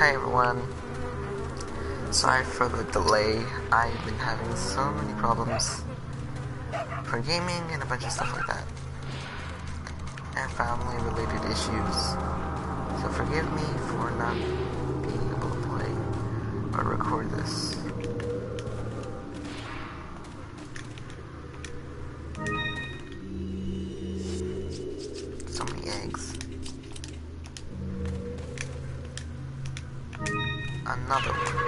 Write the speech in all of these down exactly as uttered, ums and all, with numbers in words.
Hi everyone. Sorry for the delay. I've been having so many problems for gaming and a bunch of stuff like that. And family related issues. So forgive me for not being able to play or record this. So many eggs. Another one.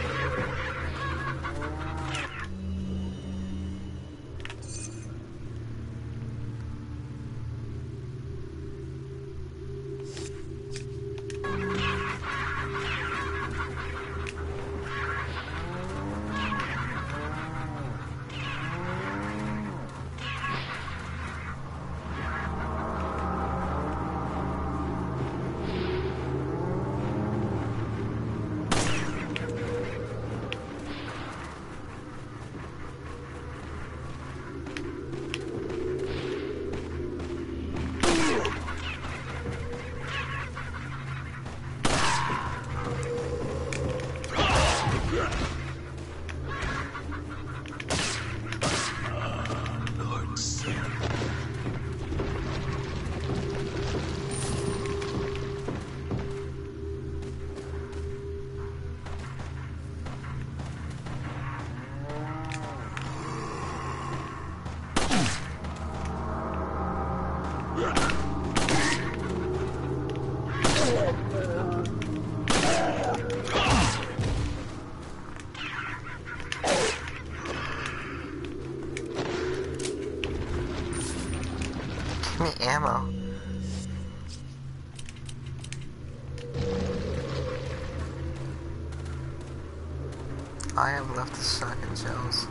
Give me ammo. I have left the shotgun shells.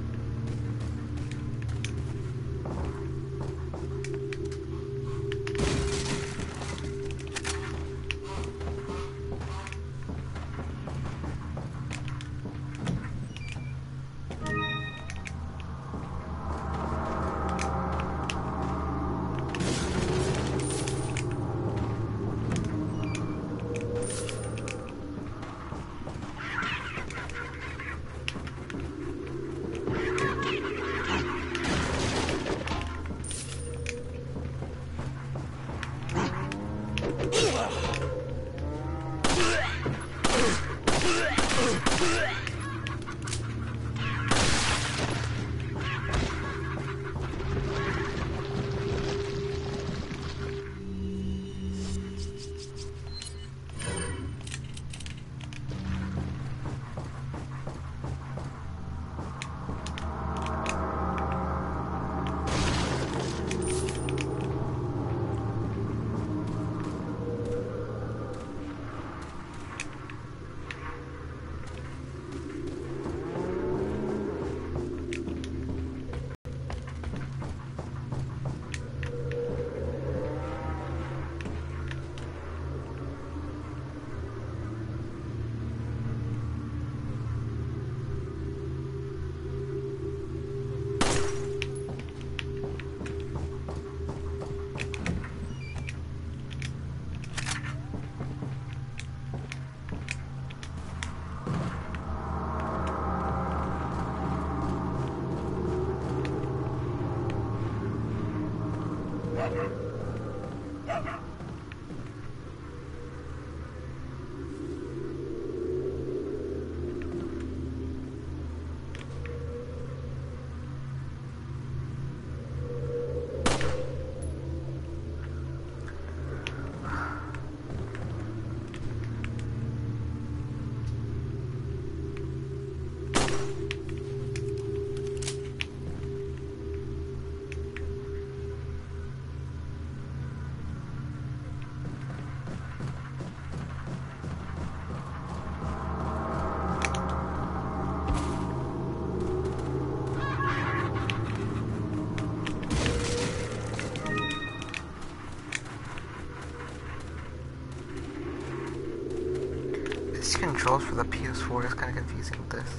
These controls for the P S four is kind of confusing with this.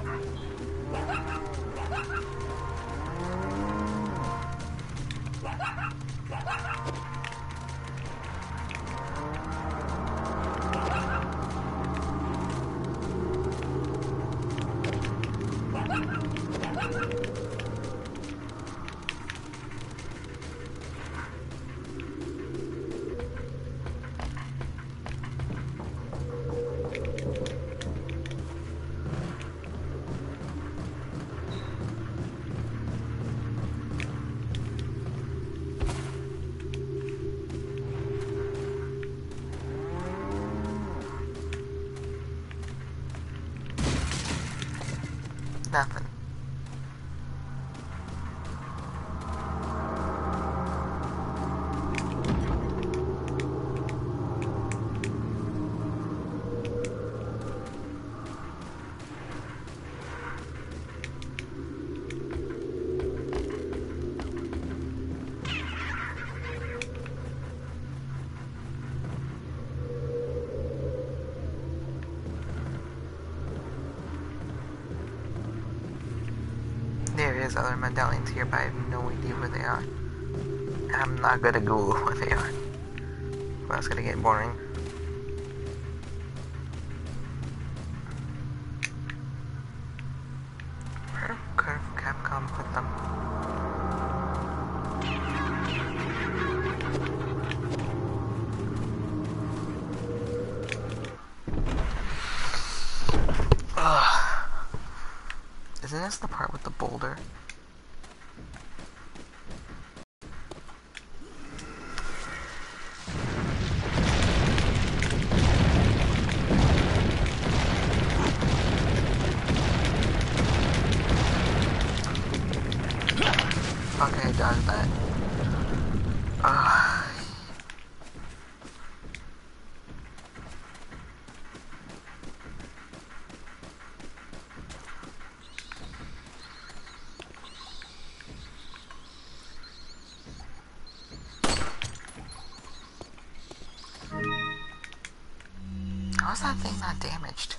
Nothing. There is other medallions here, but I have no idea where they are. I'm not gonna Google where they are. Well, that's gonna get boring. Where could Capcom put them? Ugh. Isn't this the part with the boulder? Okay, I dodged that. Ugh. How's that thing not damaged?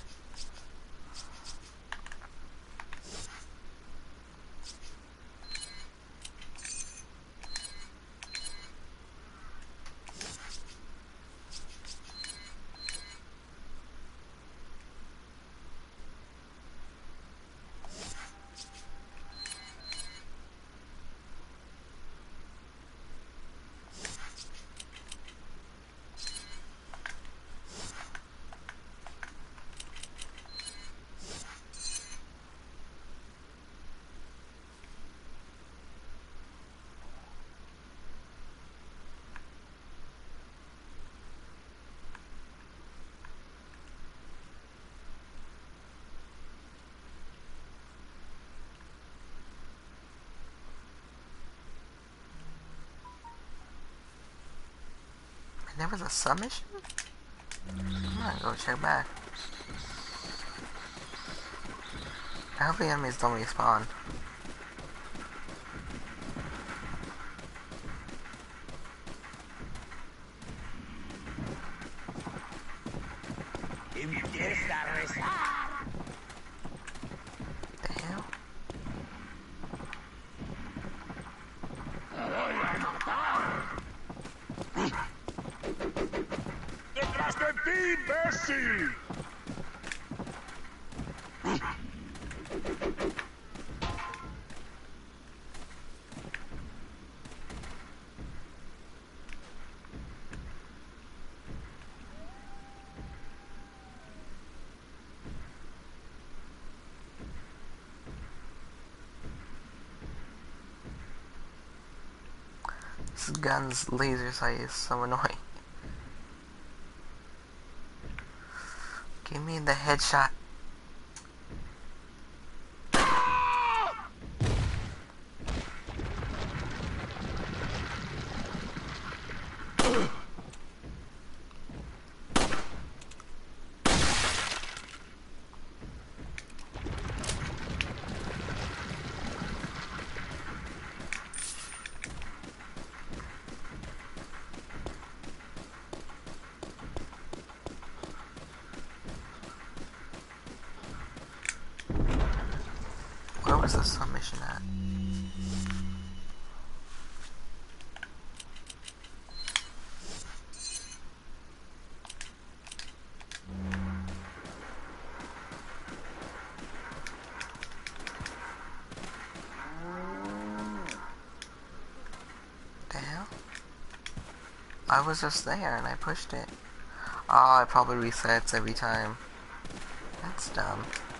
There was a submission? I'm gonna go check back. I hope the enemies don't respawn. The hell? ¡Detrás de ti, imbécil! This gun's laser sight is so annoying. Give me the headshot. Where's the submission at? The hell? I was just there and I pushed it. Oh, it probably resets every time. That's dumb.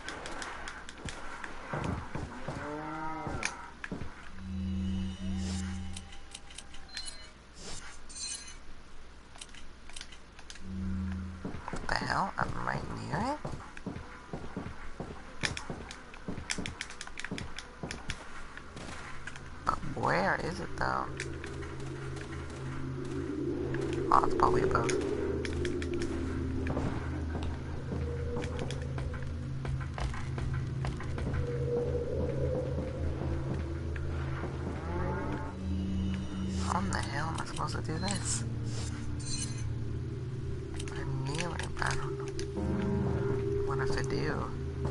What the hell? I'm right near it? But where is it though? Oh, it's probably above. How in the hell am I supposed to do this? I'm near it, but I don't know what I have to do.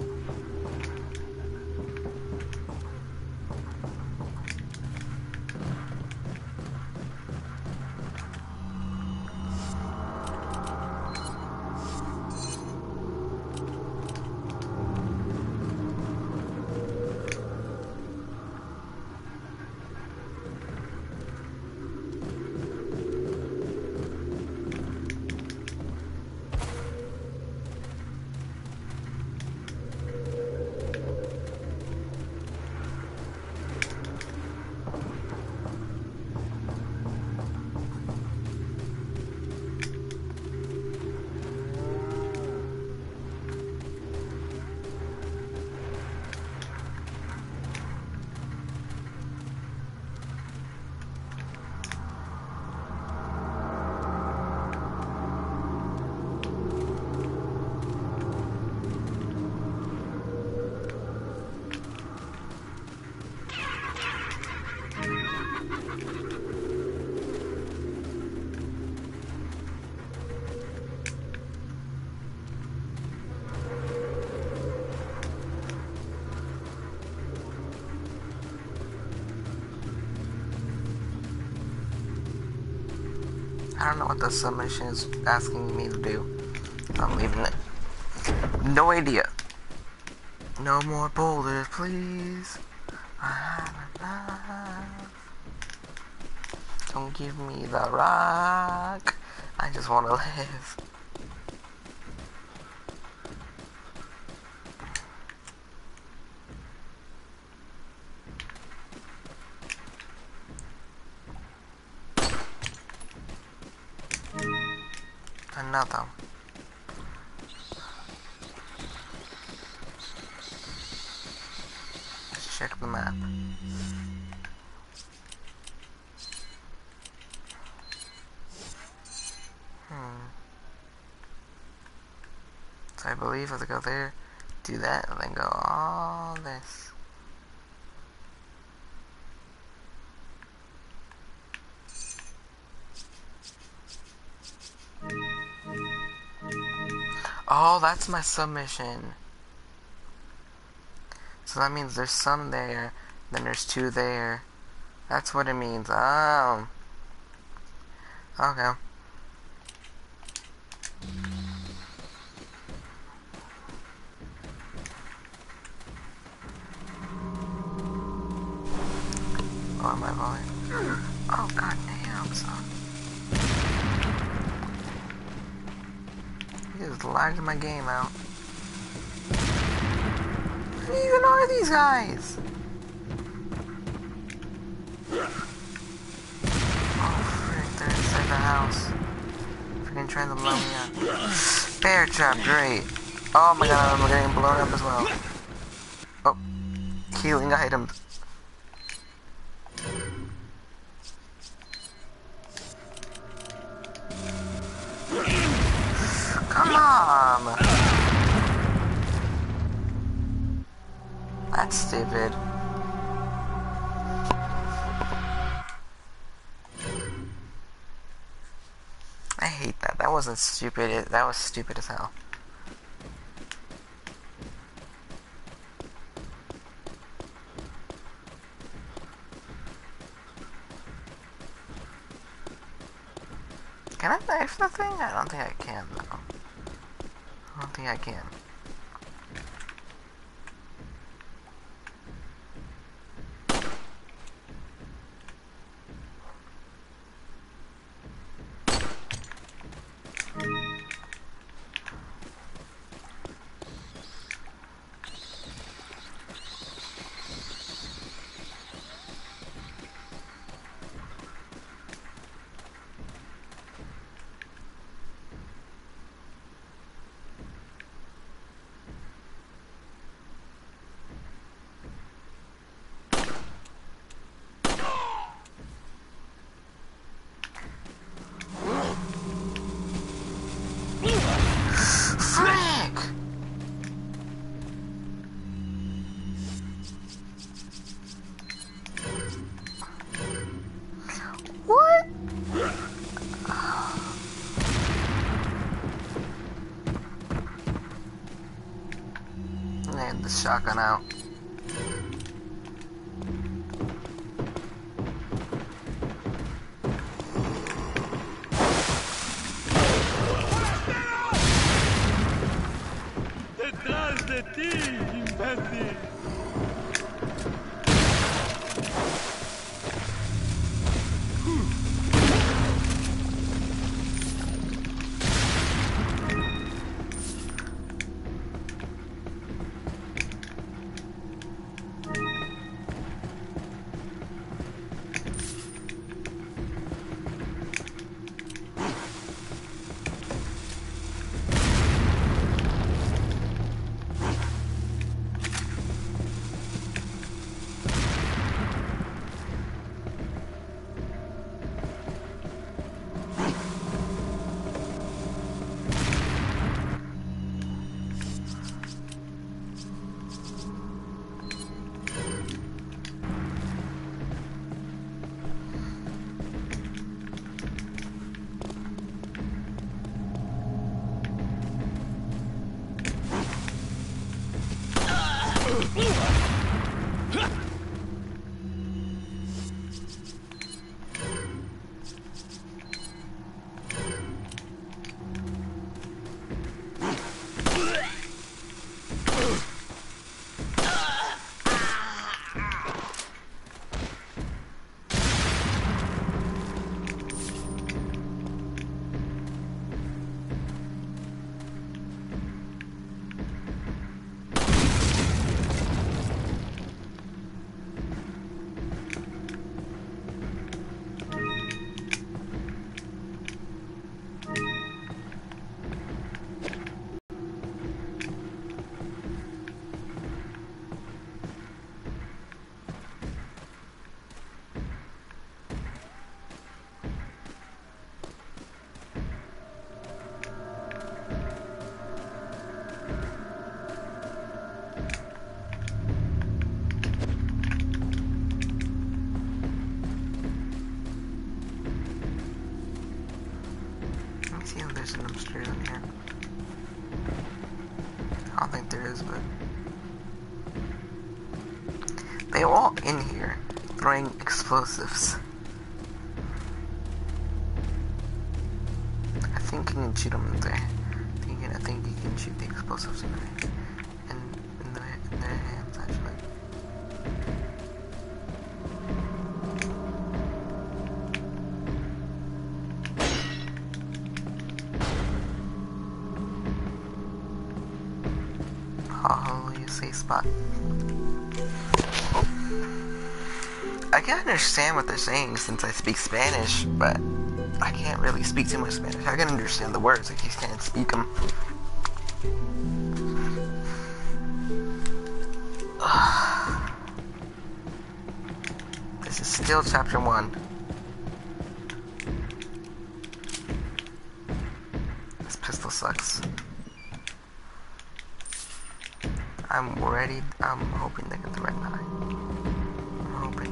I don't know what the submission is asking me to do. I'm leaving it. No idea. No more boulders, please. Don't give me the rock. I just want to live. Another. Let's check the map. Hmm. So I believe I have to go there, do that, and then go all this. Oh, that's my submission. So that means there's some there, then there's two there. That's what it means. Oh. Okay. Oh, am I going? Oh, god damn, son. You just lagged my game out. Who even are these guys? Oh, frick, they're inside the house. Freaking trying to blow me up. Bear trap, great. Oh my god, I'm getting blown up as well. Oh, healing items. Come on! That's stupid. I hate that. That wasn't stupid. That was stupid as hell. Can I knife the thing? I don't think I can, though. I don't think I can. The shotgun out. Detrás de ti, imbécil. See if there's an upstairs in here. I don't think there is, but they were all in here throwing explosives. I think you can shoot them in there. I think, I think you can shoot the explosives in there. In, in, the, in their hands, actually. Safe spot. I can understand what they're saying since I speak Spanish, but I can't really speak too much Spanish. I can understand the words, I just can't speak them. This is still chapter one. This pistol sucks. I'm ready. I'm hoping they get the red nine. I'm hoping.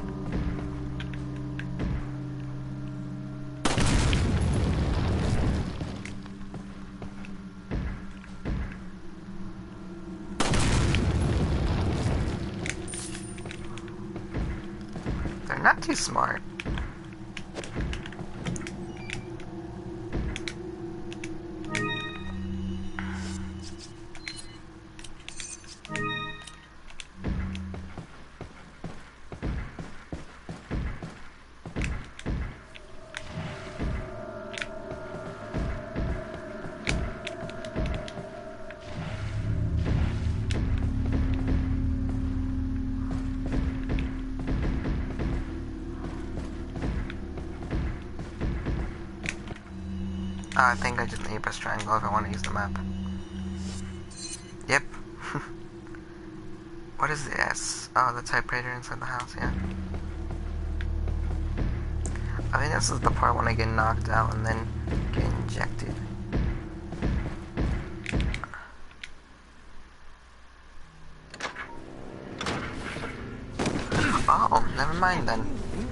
They're not too smart. Uh, I think I just need to press triangle if I want to use the map. Yep. What is this? Oh, the typewriter inside the house, yeah. I think this is the part when I get knocked out and then get injected. Oh, never mind then.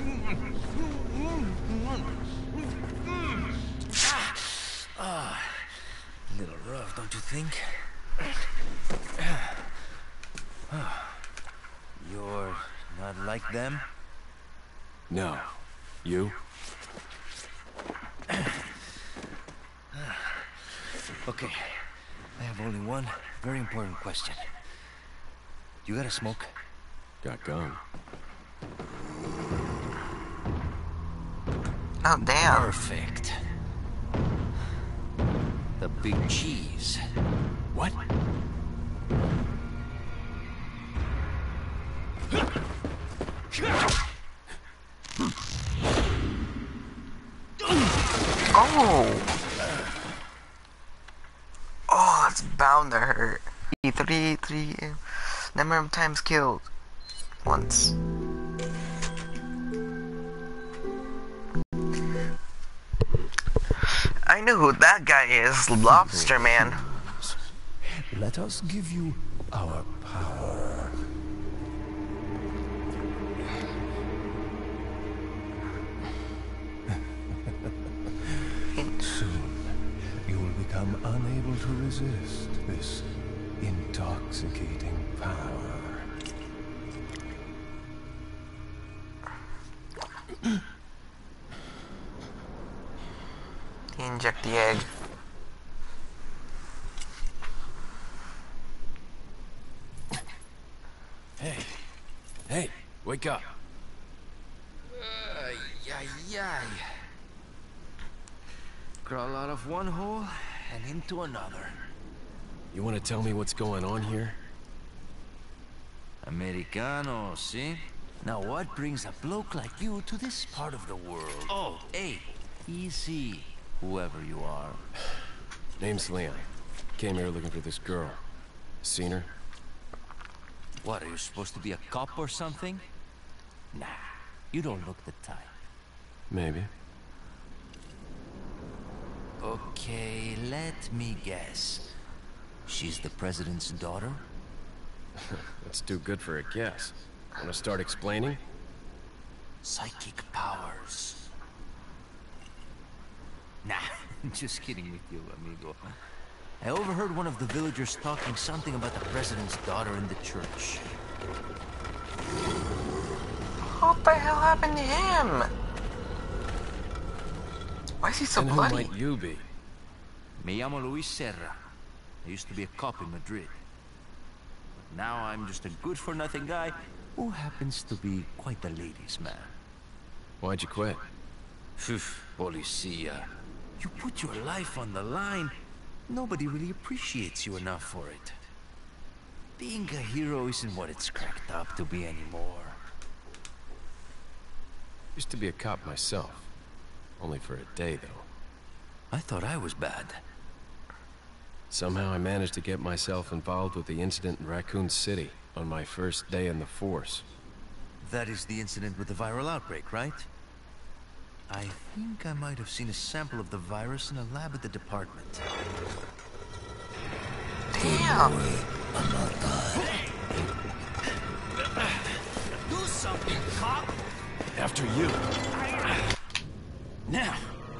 Ah, a little rough, don't you think? You're not like them? No. You? Okay, I have only one very important question. You got a smoke? Got gum. Oh, damn. Perfect. The big cheese. What? Oh! Oh, that's bound to hurt. Three, three, number of times killed. Once. I know who that guy is, Lobster Man. Let us give you our power. Soon, you will become unable to resist this intoxicating power. Inject the egg. Hey, hey, wake up. Ay, ay, ay. Crawl out of one hole and into another. You want to tell me what's going on here? Americano, see? Now what brings a bloke like you to this part of the world? Oh, hey, easy, whoever you are. Name's Leon. Came here looking for this girl. Seen her? What, are you supposed to be a cop or something? Nah, you don't look the type. Maybe. Okay, let me guess. She's the president's daughter? That's too good for a guess. Want to start explaining? Psychic powers. Nah, just kidding with you, amigo. I overheard one of the villagers talking something about the president's daughter in the church. What the hell happened to him? Why is he so and bloody? who might you be? Me llamo Luis Serra. I used to be a cop in Madrid. But now I'm just a good-for-nothing guy who happens to be quite the ladies' man. Why'd you quit? Phew, policia. You put your life on the line. Nobody really appreciates you enough for it. Being a hero isn't what it's cracked up to be anymore. Used to be a cop myself. Only for a day, though. I thought I was bad. Somehow I managed to get myself involved with the incident in Raccoon City on my first day in the force. That is the incident with the viral outbreak, right? I think I might have seen a sample of the virus in a lab at the department. Damn! Do something, cop! After you. Now!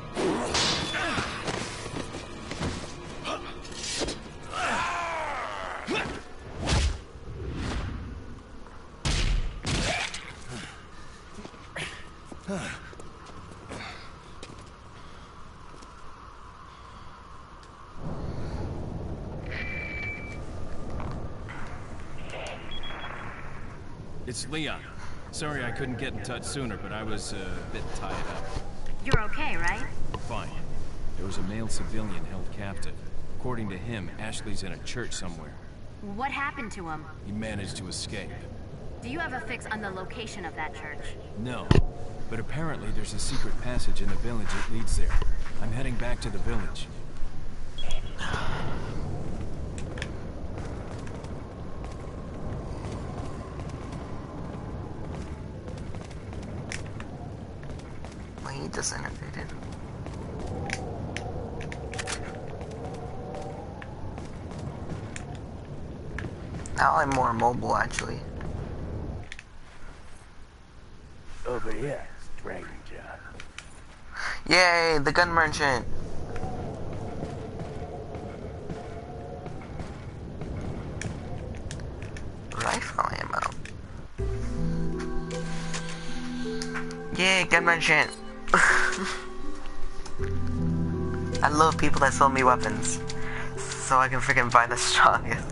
It's Leon. Sorry I couldn't get in touch sooner, but I was uh, a bit tied up. You're okay, right? Fine. There was a male civilian held captive. According to him, Ashley's in a church somewhere. What happened to him? He managed to escape. Do you have a fix on the location of that church? No. but apparently there's a secret passage in the village that leads there. I'm heading back to the village. Well, he disintegrated. Now I'm more mobile, actually. Over here, stranger. Yay, the gun merchant! Rifle ammo. Yay, gun merchant! I love people that sell me weapons, so I can freaking buy the strongest.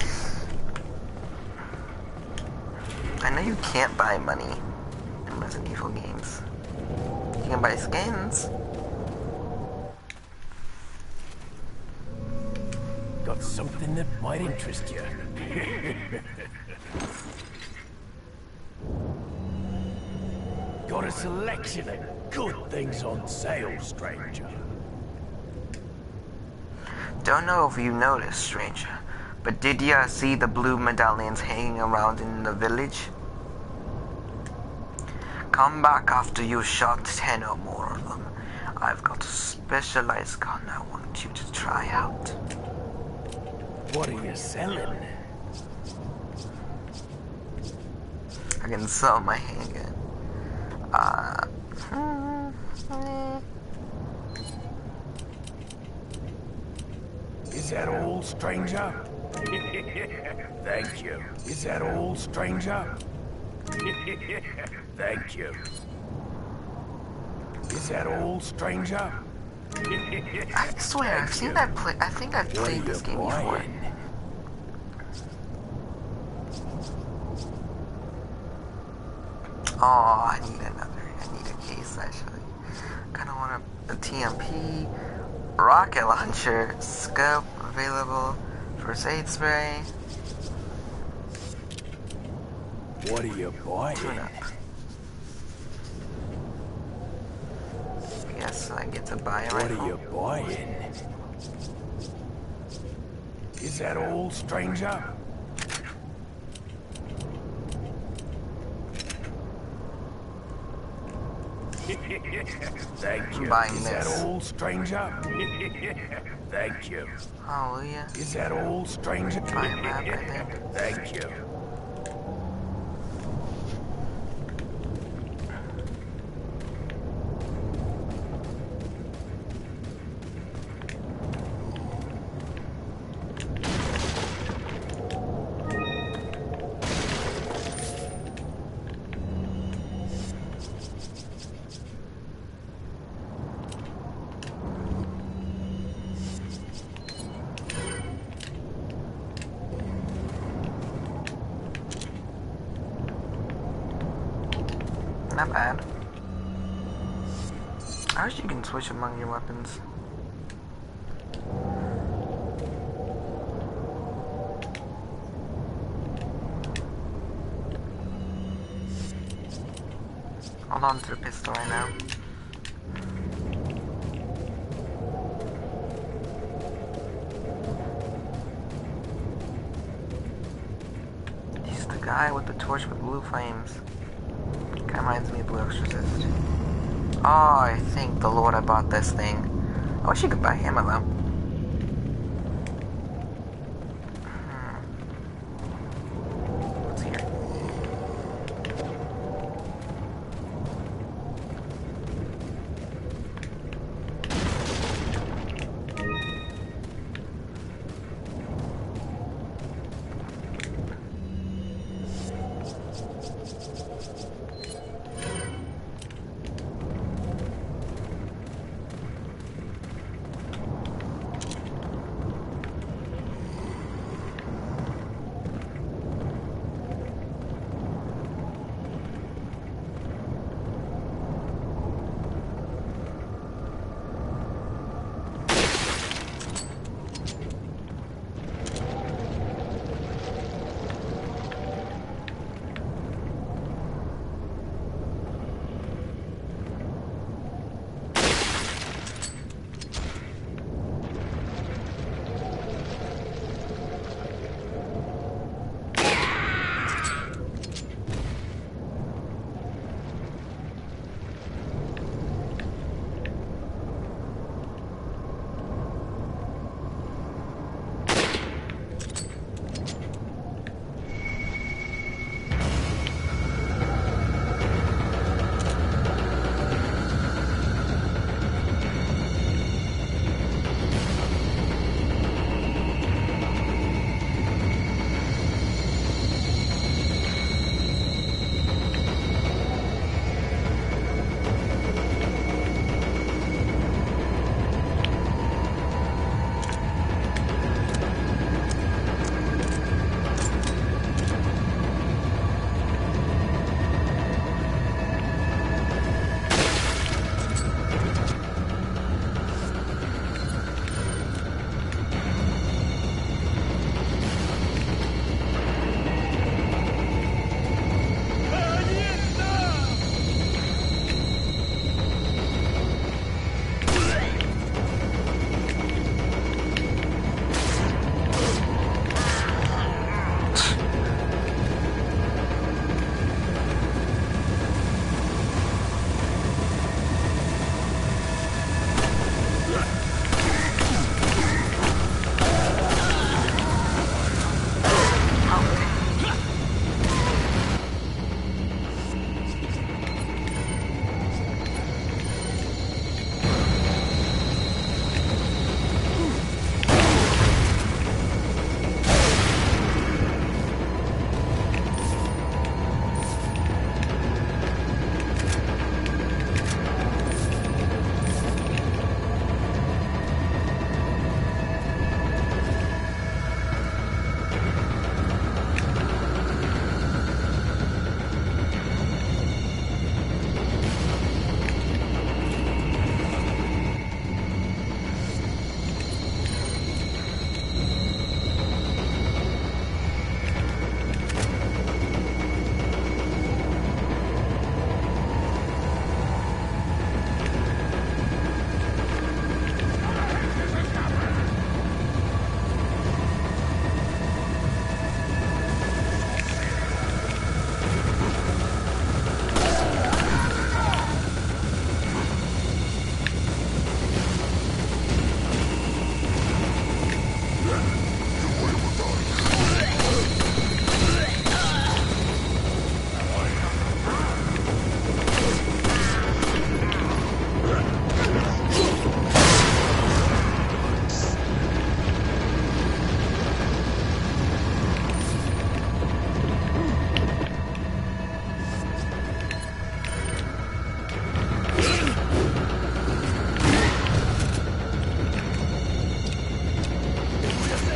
I know you can't buy money in Resident Evil games. You can buy skins. Got something that might interest you. Got a selection of good things on sale, stranger. Don't know if you noticed, stranger, but did ya see the blue medallions hanging around in the village? Come back after you shot ten or more of them. I've got a specialized gun I want you to try out. What are you selling? I can sell my handgun. Uh... Is that all, stranger? Thank you. Is that all, stranger? Thank you. Is that all, stranger? I swear, I've seen that play. I think I've played this game before. Oh, I need another. I need a case, actually. Kinda want a, a T M P, rocket launcher, scope available, first aid spray. What are you buying? Tune up. Guess I get to buy it right What are now. you buying? Is that all, stranger? Thank you. I'm buying Is this. that all, stranger? Thank you. Hallelujah. Is that all, stranger? Buy a map, I think. Thank you. Not bad. I wish you can switch among your weapons. Hold on to the pistol right now. He's the guy with the torch with blue flames. Kinda reminds me of Blue Exorcist. Oh, I thank the Lord I bought this thing. I wish you could buy ammo though. Hmm. What's here?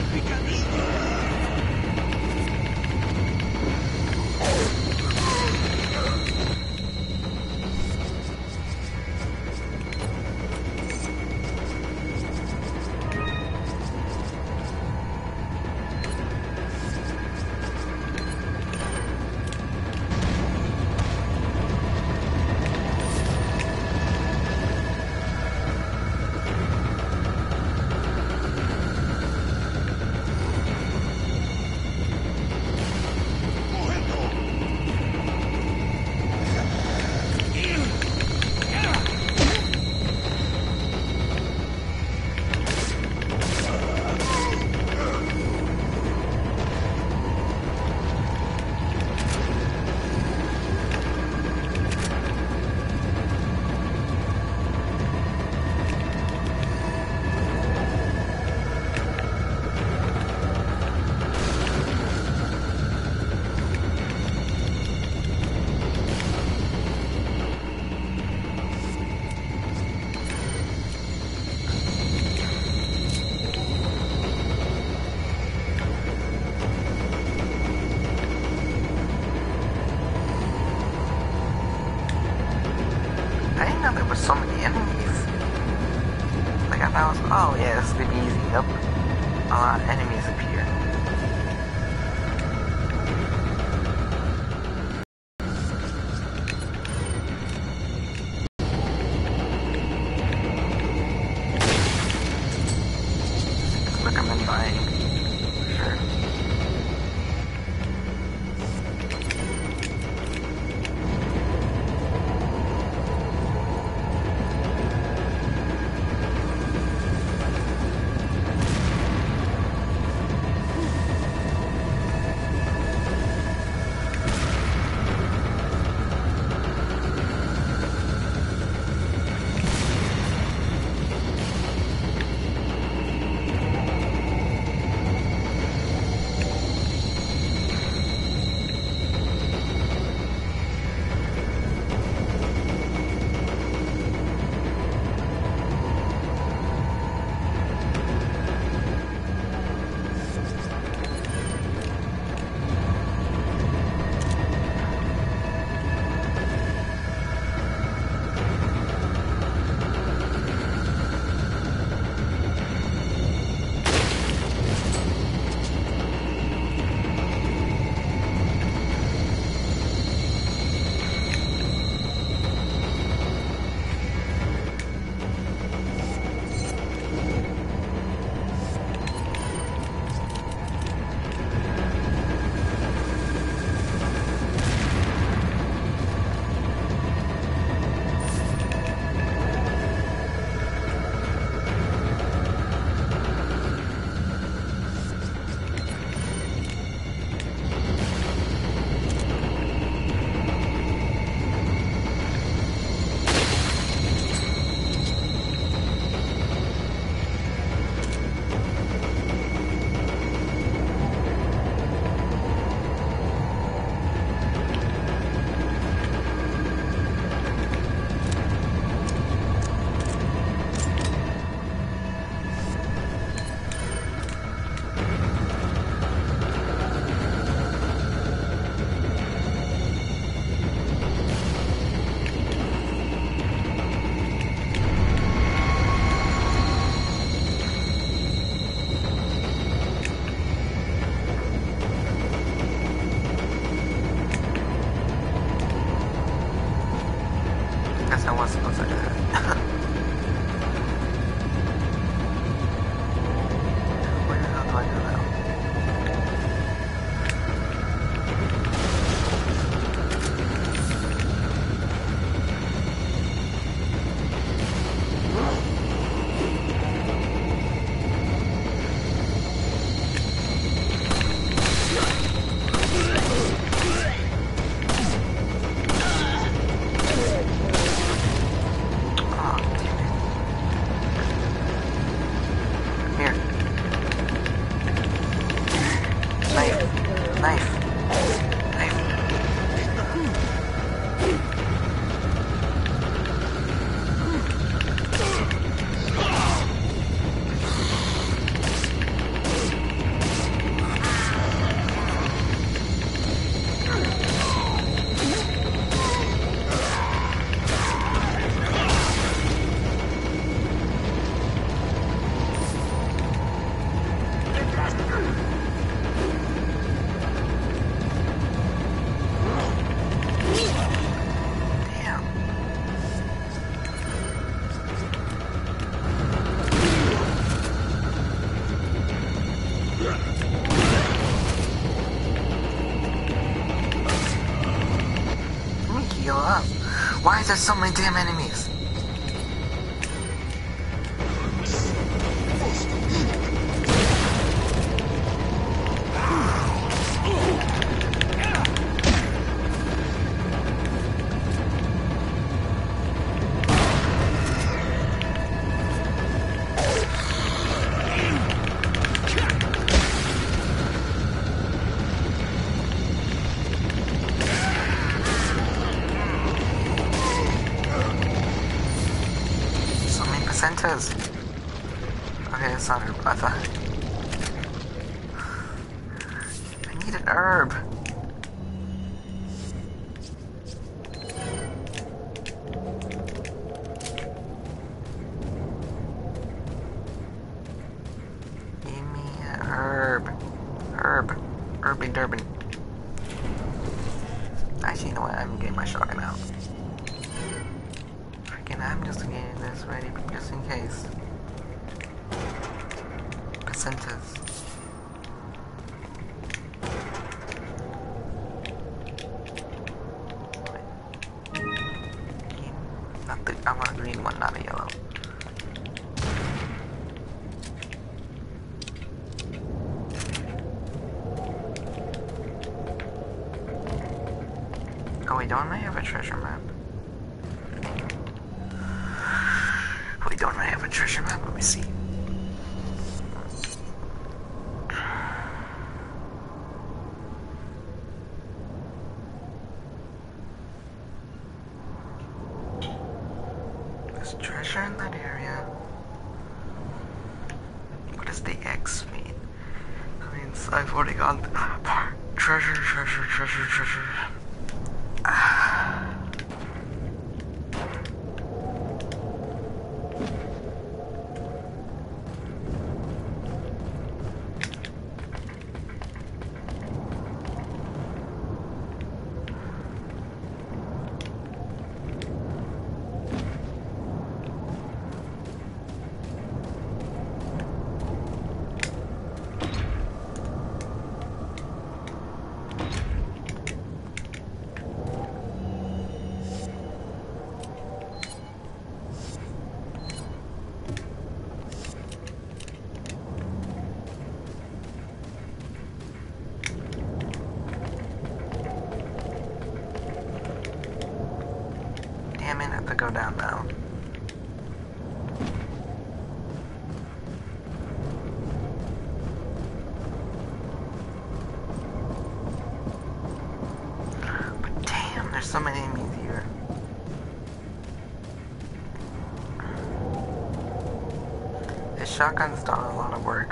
So many enemies. Like I thought I was, oh yeah, this is gonna be easy. Nope. A lot of enemies appear. I recommend buying. Sure. I was supposed to do that. Where the hell do I go now? Why is there so many damn enemies? Centers. Okay, it's not herb. I thought I need an herb. Give me a herb. Herb. Herby Durbin. Actually, you know what? I'm getting my shotgun out. I'm just getting this ready just in case. Placentas. Not the, I want a green one, not a yellow. Oh wait, don't I have a treasure map? Don't I have a treasure map? Let me see. There's treasure in that area. What does the X mean? I mean, so I've already got the treasure, treasure, treasure, treasure. Ah. Damn it, I have to go down now. But damn, there's so many enemies here. This shotgun's done a lot of work.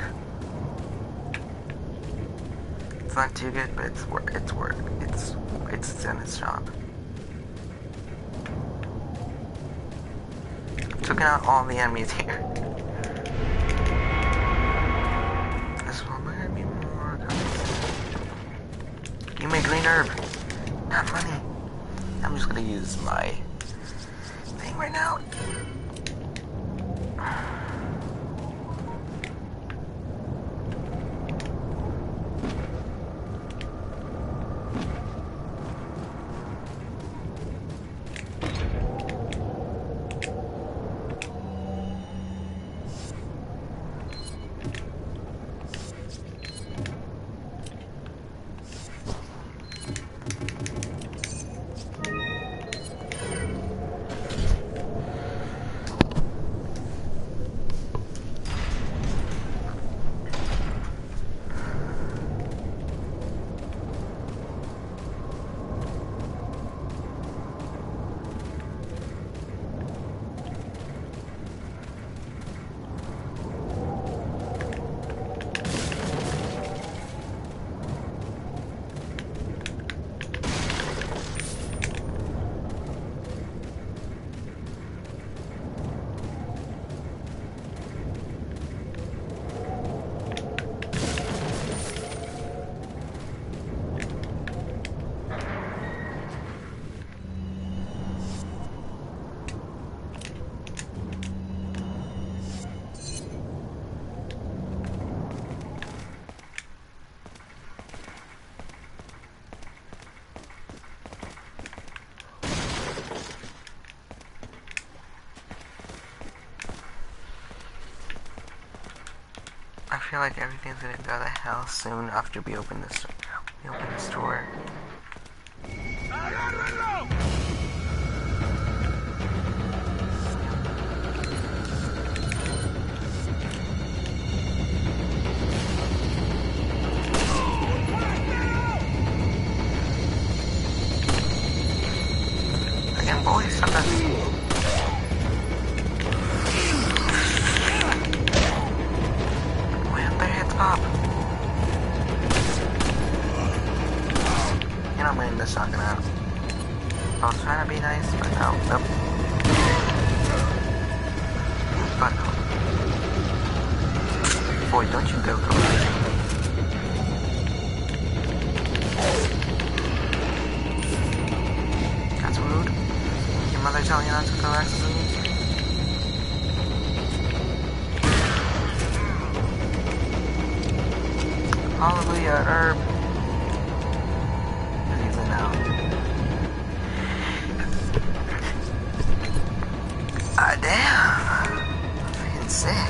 It's not too good, but it's work. It's work. It's it's done its job. Took out all the enemies here. This one might be more. Give me a green herb, not money. I'm just gonna use my thing right now. feel like everything's gonna go to hell soon after we open this we open this door. Again, boys, stop that. Way up there, hit top. You know, man, this not gonna happen. I was trying to be nice, but no, nope. But no. Boy, don't you go, go. That's rude. Your mother telling you not to throw axes at me? Hallelujah, herb. Easy now. Ah, damn. I'm freaking sick.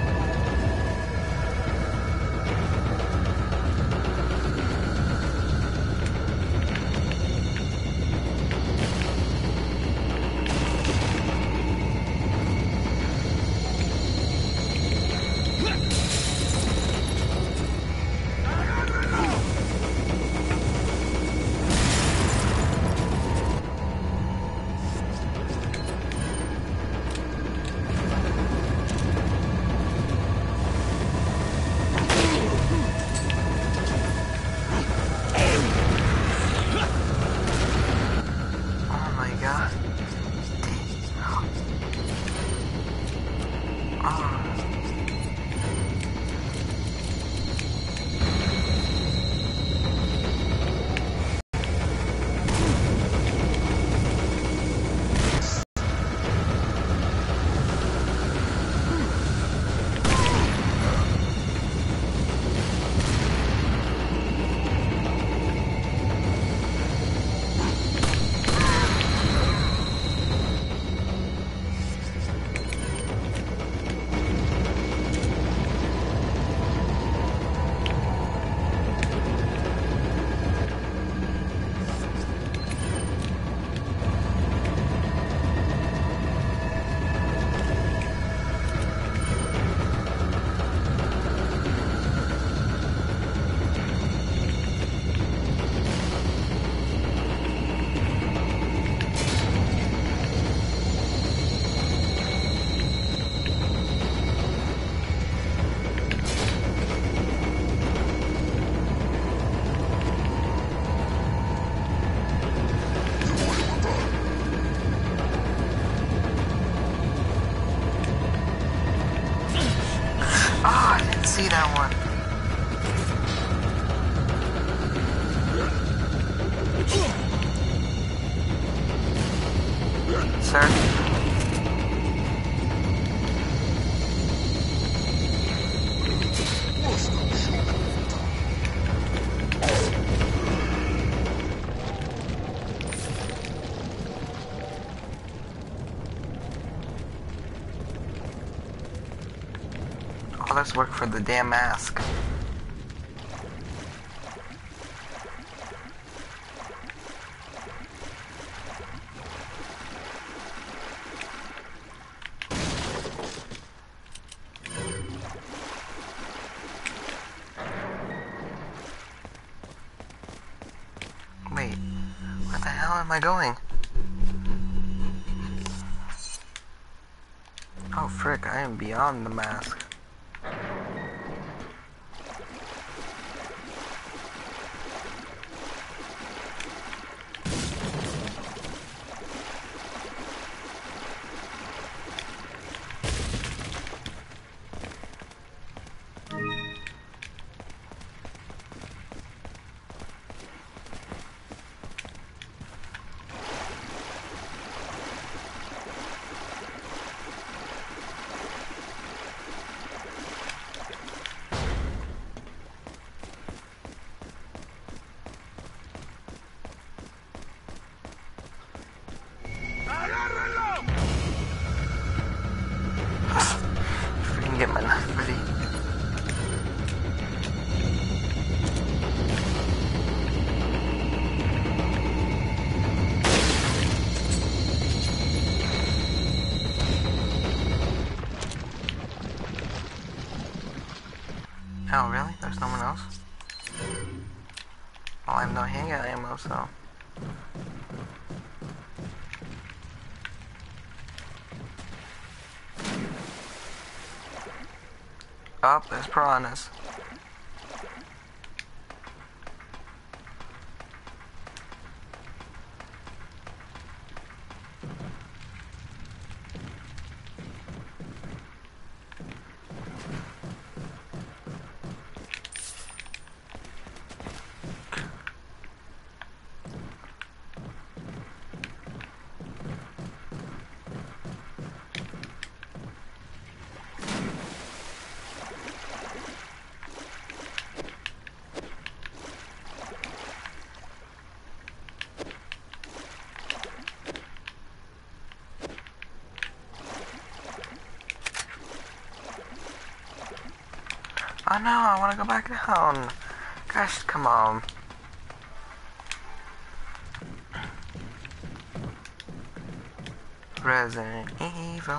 See that one. Sir? All this work for the damn mask. Wait, where the hell am I going? Oh frick, I am beyond the mask. else. Well, I have no handgun ammo, so. Oh, there's piranhas. Oh no, I wanna go back down. Gosh, come on. Resident Evil.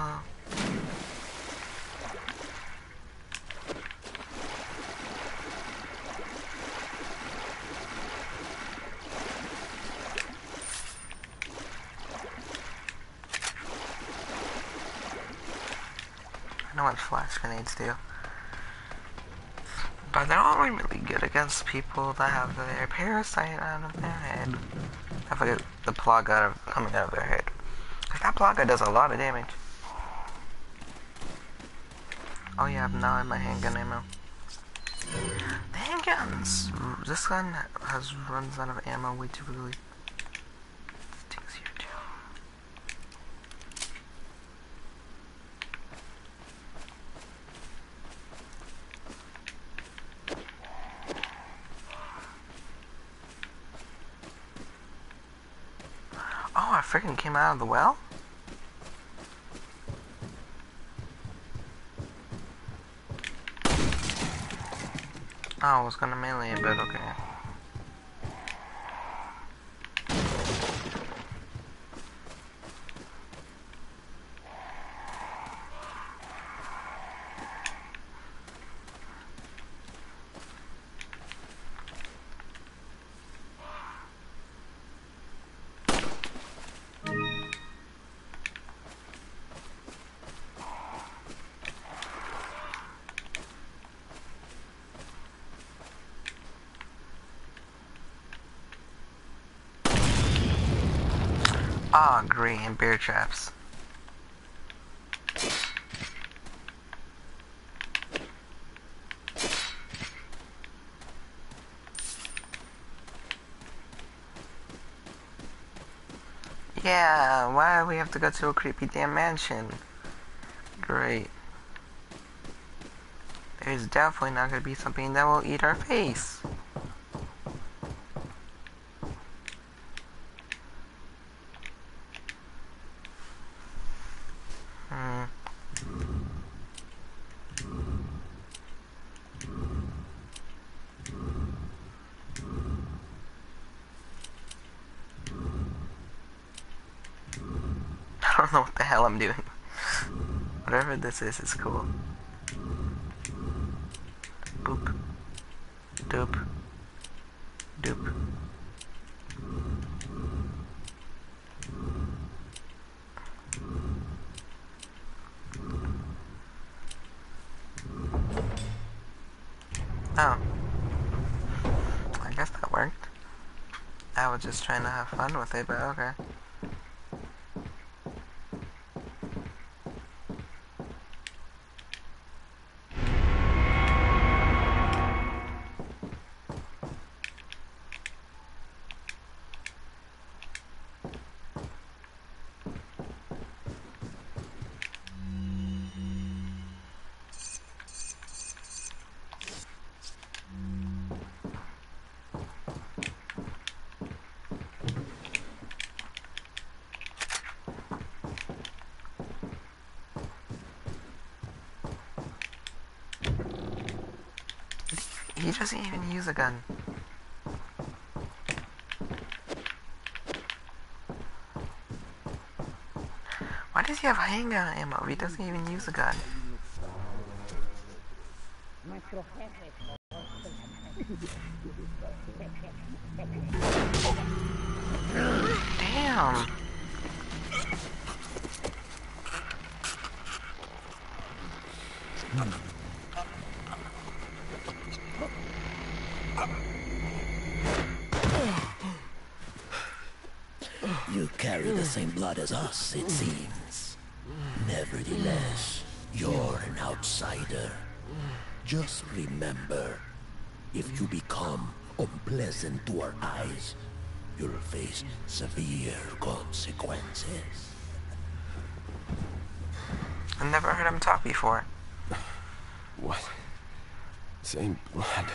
I know what flash grenades do. But they're only really good against people that have their parasite out of their head. I forget the plaga out of, coming out of their head. Cause that plaga does a lot of damage. Oh yeah, now I have my handgun ammo. The handguns! This gun has runs out of ammo way too early. Stinks here too. Oh, I freaking came out of the well? Oh, I was gonna melee it, but okay. Ah, oh, great, and bear traps. Yeah, why do we have to go to a creepy damn mansion? Great. There's definitely not gonna be something that will eat our face. Hmm. I don't know what the hell I'm doing. Whatever this is, is cool. Boop. Doop. Doop. Oh. I guess that worked. I was just trying to have fun with it, but okay. He doesn't even use a gun. Why does he have handgun ammo? He doesn't even use a gun. Damn. You carry the same blood as us, it seems. Nevertheless, you're an outsider. Just remember, if you become unpleasant to our eyes, you'll face severe consequences. I've never heard him talk before. What? Same blood.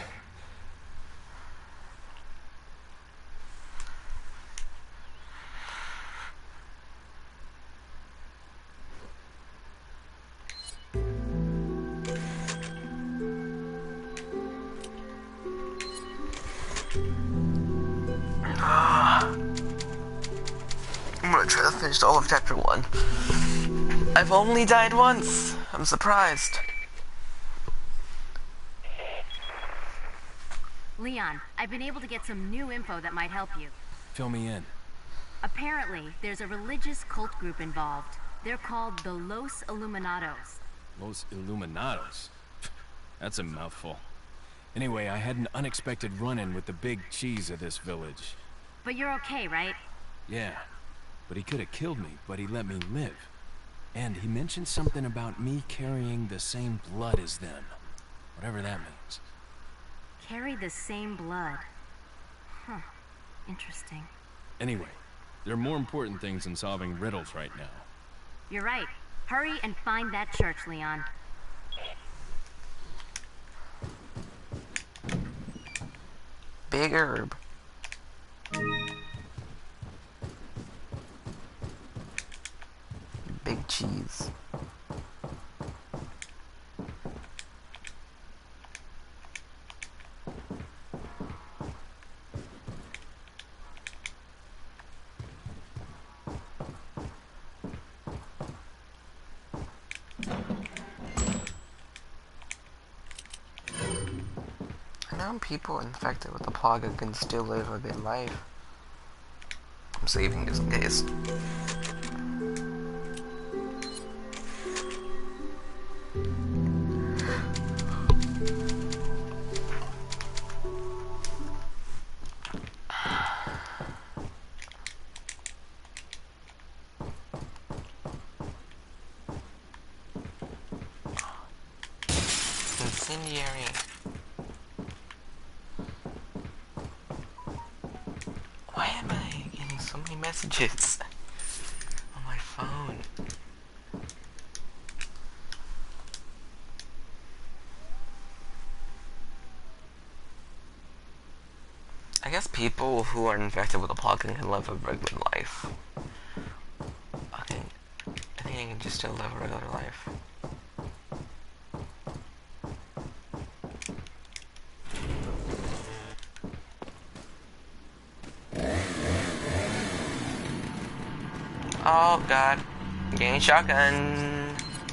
I'm gonna try to finish all of chapter one. I've only died once. I'm surprised. Leon, I've been able to get some new info that might help you. Fill me in. Apparently, there's a religious cult group involved. They're called the Los Illuminados. Los Illuminados. That's a mouthful. Anyway, I had an unexpected run-in with the big cheese of this village. But you're okay, right? Yeah, but he could have killed me, but he let me live. And he mentioned something about me carrying the same blood as them. Whatever that means. Carry the same blood. Huh. Interesting. Anyway, there are more important things than solving riddles right now. You're right. Hurry and find that church, Leon. Big herb. Big cheese. I know people infected with the plaga can still live a good life. I'm saving just in case. Incendiary. Why am I getting so many messages on my phone? I guess people who are infected with the plague can live a regular life. I think, I think I can just still live a regular life. Oh god, getting shotgun.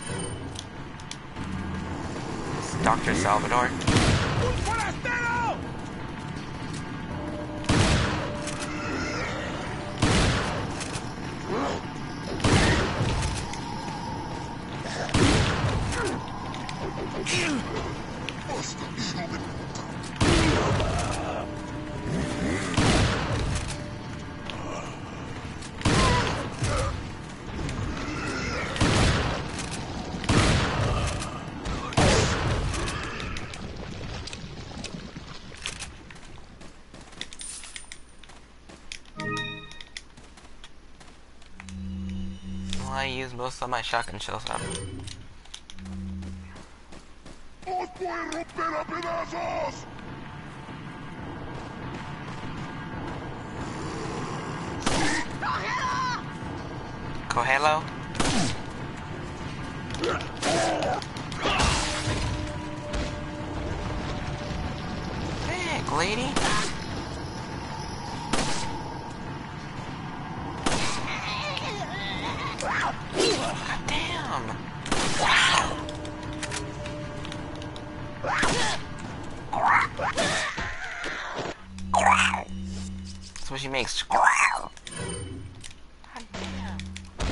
It's Doctor Salvador. I use most of my shotgun shells up. Cogelo? Heck, lady. God damn! Wow! That's what she makes. God damn.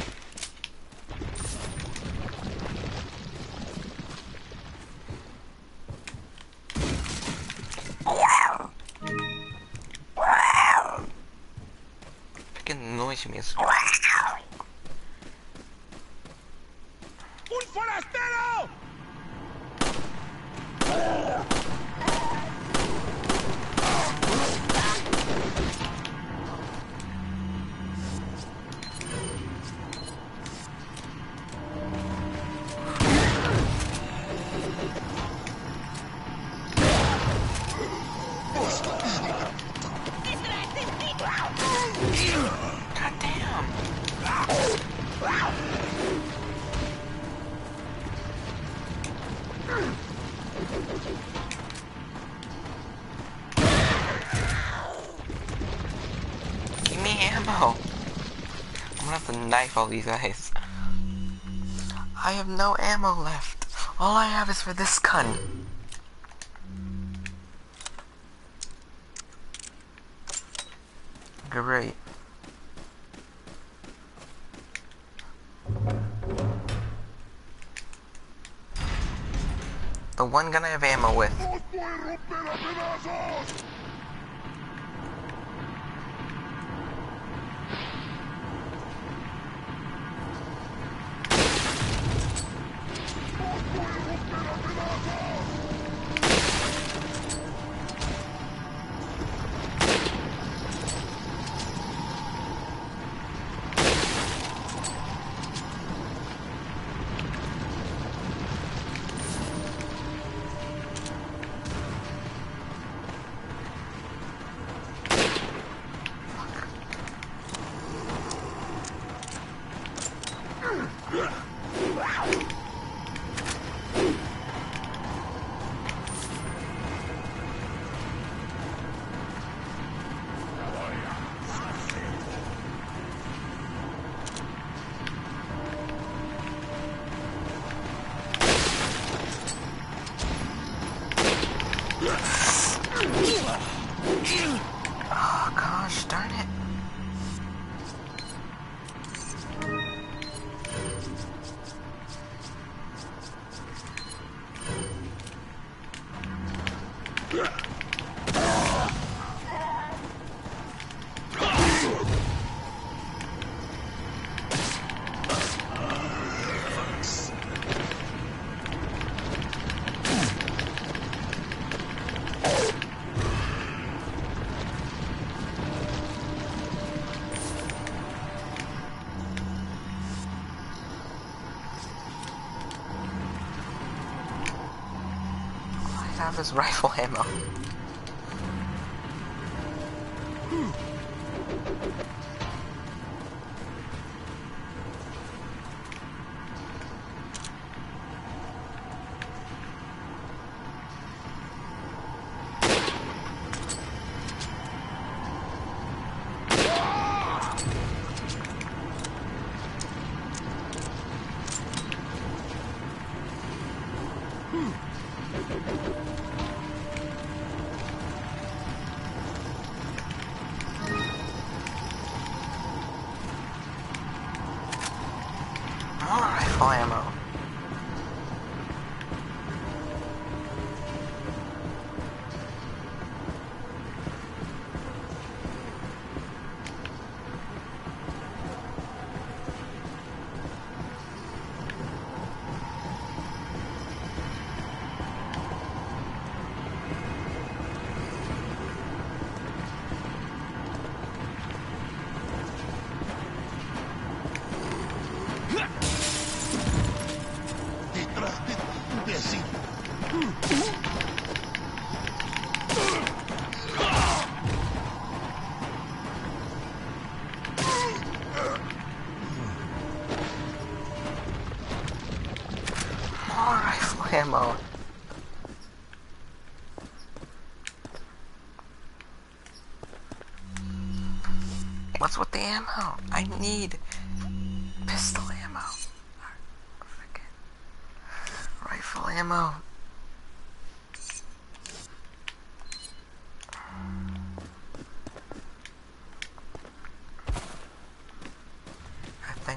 Freaking noise she makes. ¡Un forastero! God damn. Give me ammo. I'm gonna have to knife all these guys. I have no ammo left. All I have is for this gun. Great. The one gun I have ammo with. Oh gosh, darn it. I have this rifle ammo. More rifle ammo. More rifle ammo. What's with the ammo? I need pistol ammo. Frickin' rifle ammo.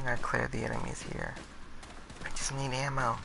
think I cleared the enemies here. I just need ammo.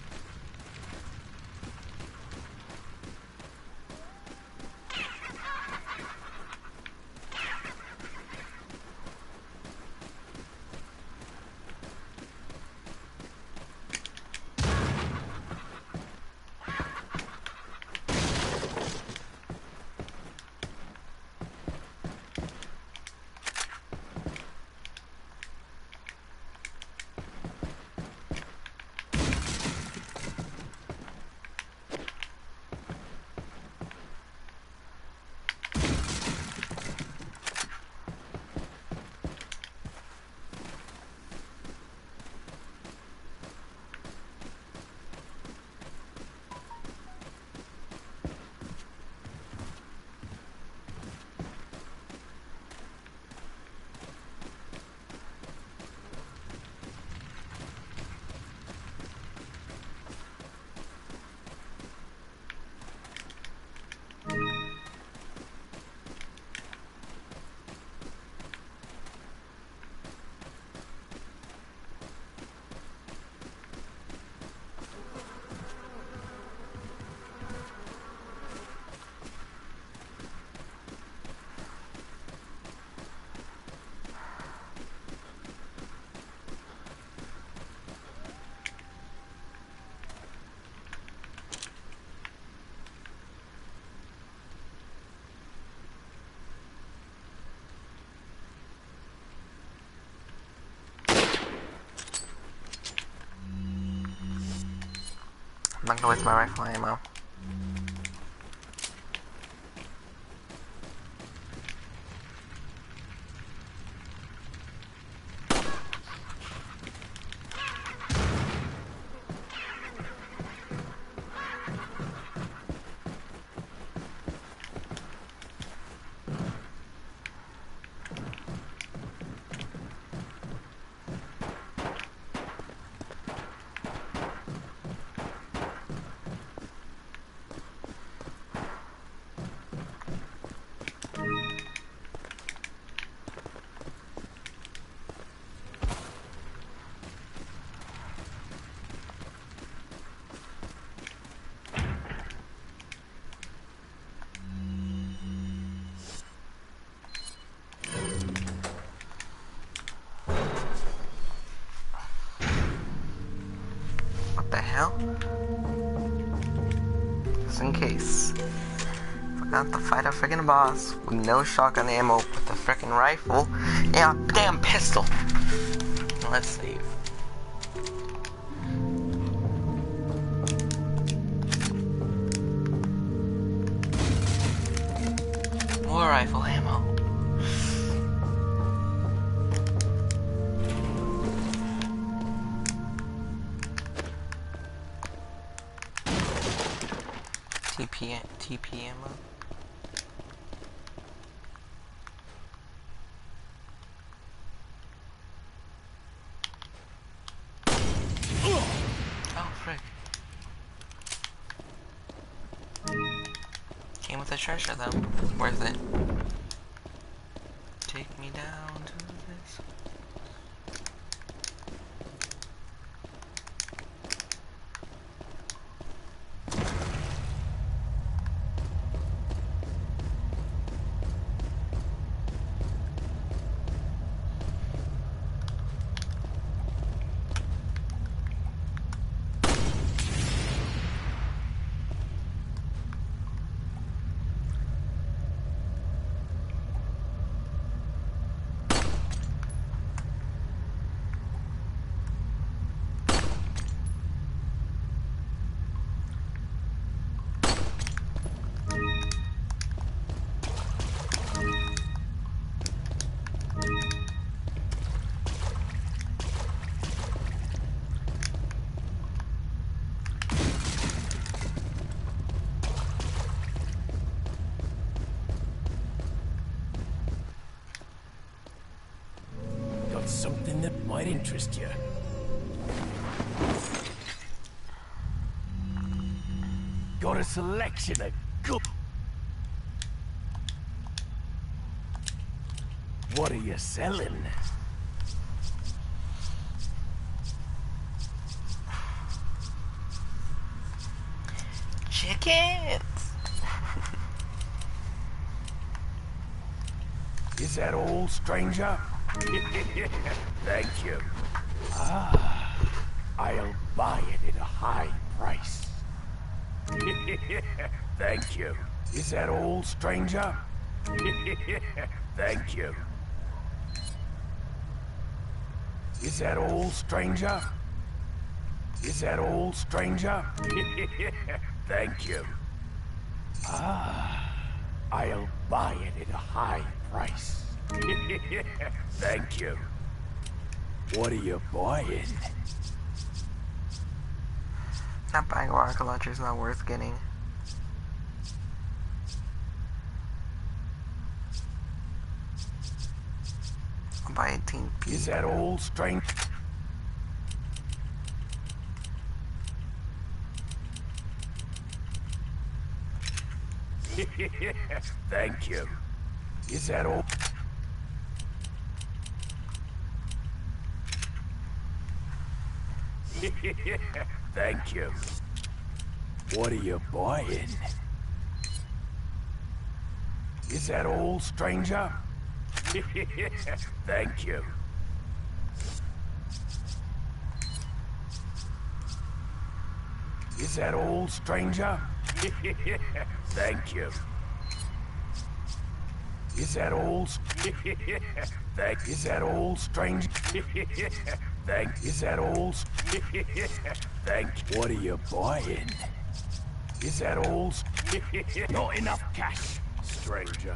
I'm not gonna waste my rifle ammo. Hell? Just in case. Forgot to fight a freaking boss with no shotgun ammo with a freaking rifle and a damn pistol. Let's save. More rifle ammo. T P, T P ammo. Oh, frick. Came with a treasure though. Worth it. Take me down to this. Something that might interest you. Got a selection of good. What are you selling? can't. Is that all, stranger? Thank you. Ah, I'll buy it at a high price. Thank you. Is that all, stranger? Thank you. Is that all, stranger? Is that all, stranger? Thank you. Ah, I'll buy it at a high price. Thank you. What are you buying? That bag of rocket launcher is not worth getting. I'll buy eighteen pieces. Is that all, stranger? Thank you. Is that all? Thank you. What are you buying? Is that all, stranger? Thank you. Is that all, stranger? Thank you. Is that all? Thank. Is that all, stranger? Thank. Is that all? Thank. What are you buying? Is that all? Not enough cash, stranger.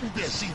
imbécile!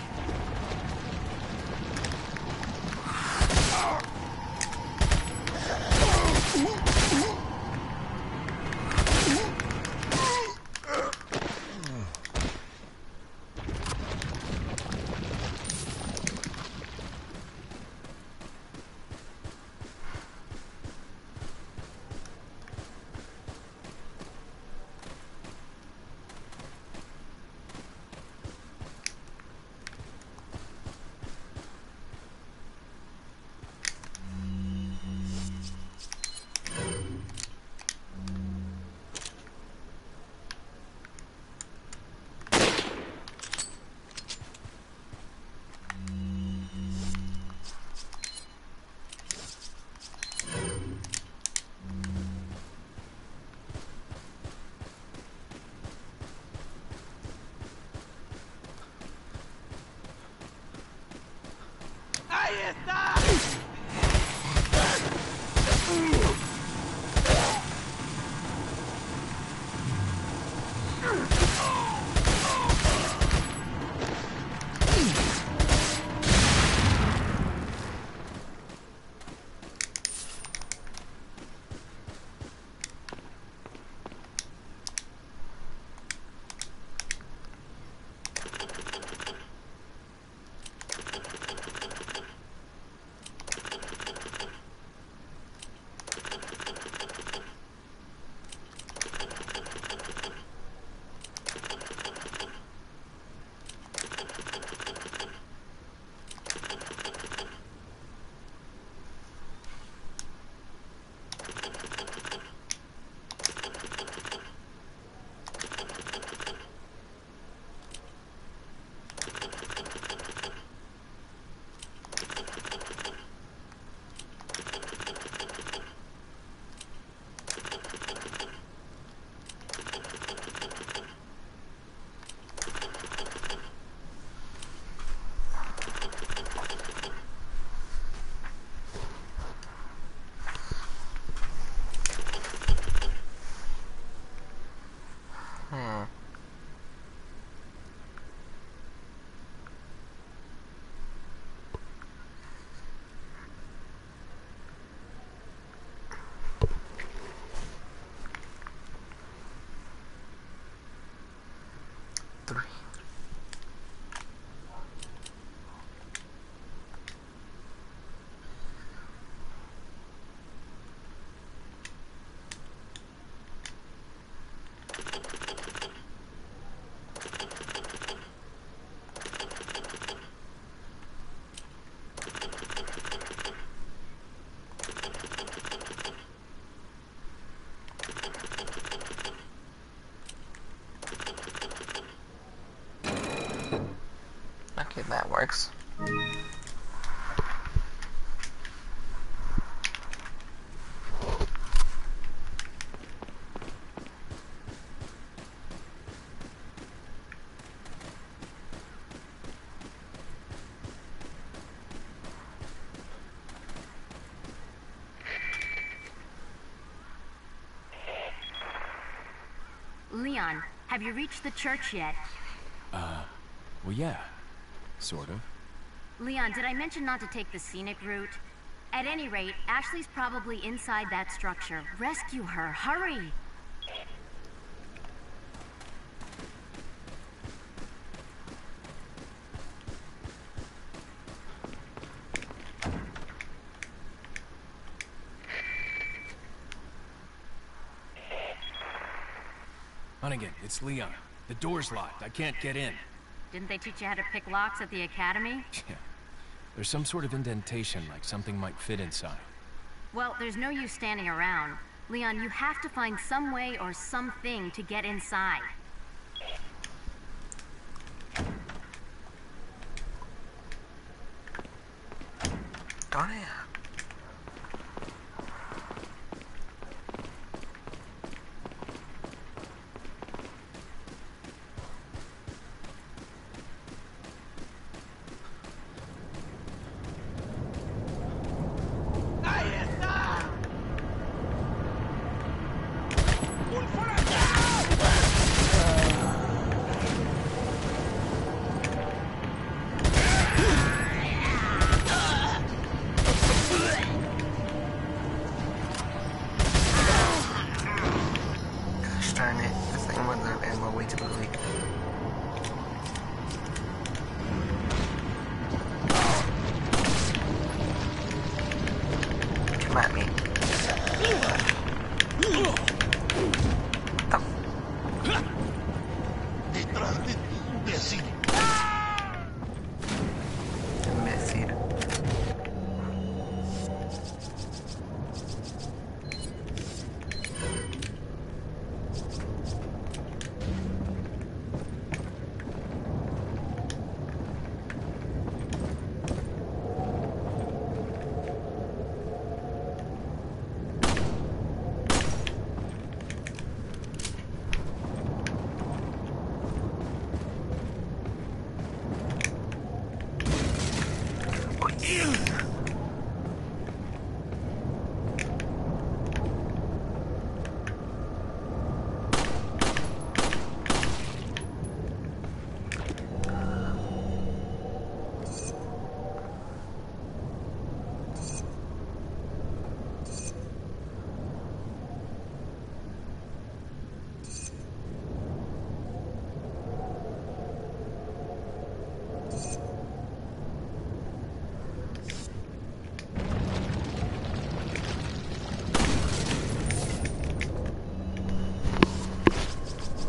Okay, that works. Leon, have you reached the church yet? Uh, well, yeah. Sort of. Leon, did I mention not to take the scenic route? At any rate, Ashley's probably inside that structure. Rescue her, hurry! Hunnigan, it's Leon. The door's locked. I can't get in. Didn't they teach you how to pick locks at the academy? Yeah. There's some sort of indentation, like something might fit inside. Well, there's no use standing around. Leon, you have to find some way or something to get inside. Darn it.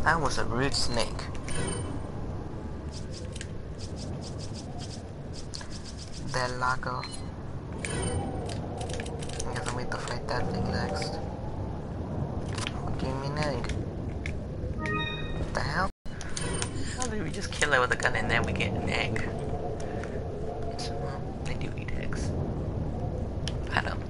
That was a rude snake. Del Lago. I guess I wait to fight that thing next. What do you mean egg? What the hell? How did we just kill it with a gun and then we get an egg? It's, well, they do eat eggs. I don't.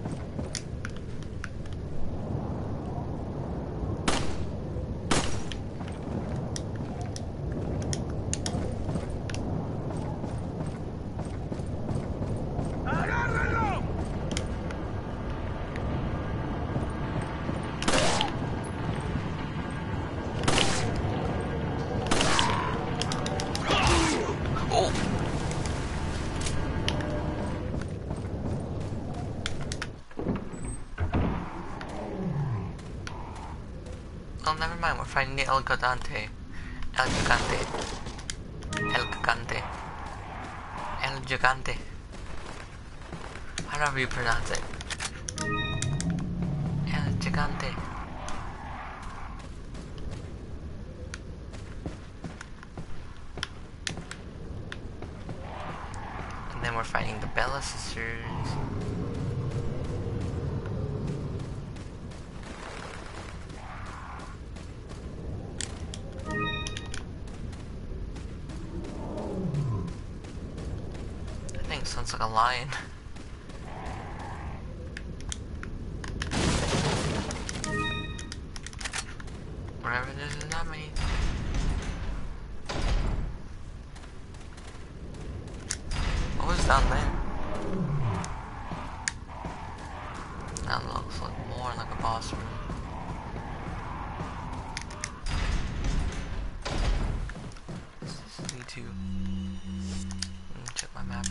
Oh, never mind, we're fighting the El Gigante. El Gigante. El Gigante. El Gigante. However you pronounce it. El Gigante. And then we're fighting the Bella Sisters. Sounds like a lion. Whatever it is, is not me. What was down there? That looks like more like a boss room. This is lead to. Let me check my map.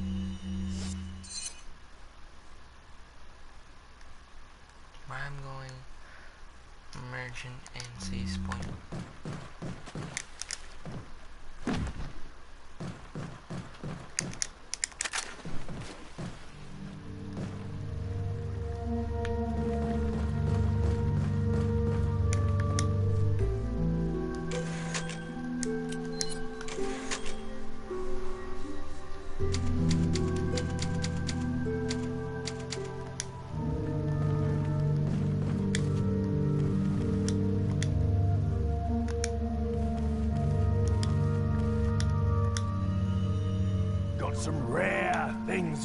Where I'm going, Merchant and Seize Point. Some rare things.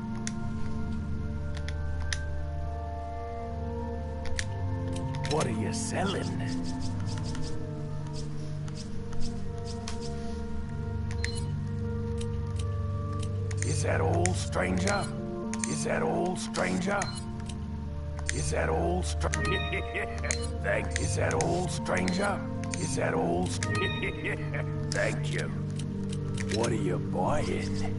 What are you selling? Is that all, stranger? Is that all, stranger? Is that all, stranger? Thank. Is that all, stranger? Is that all? Thank you. What are you buying?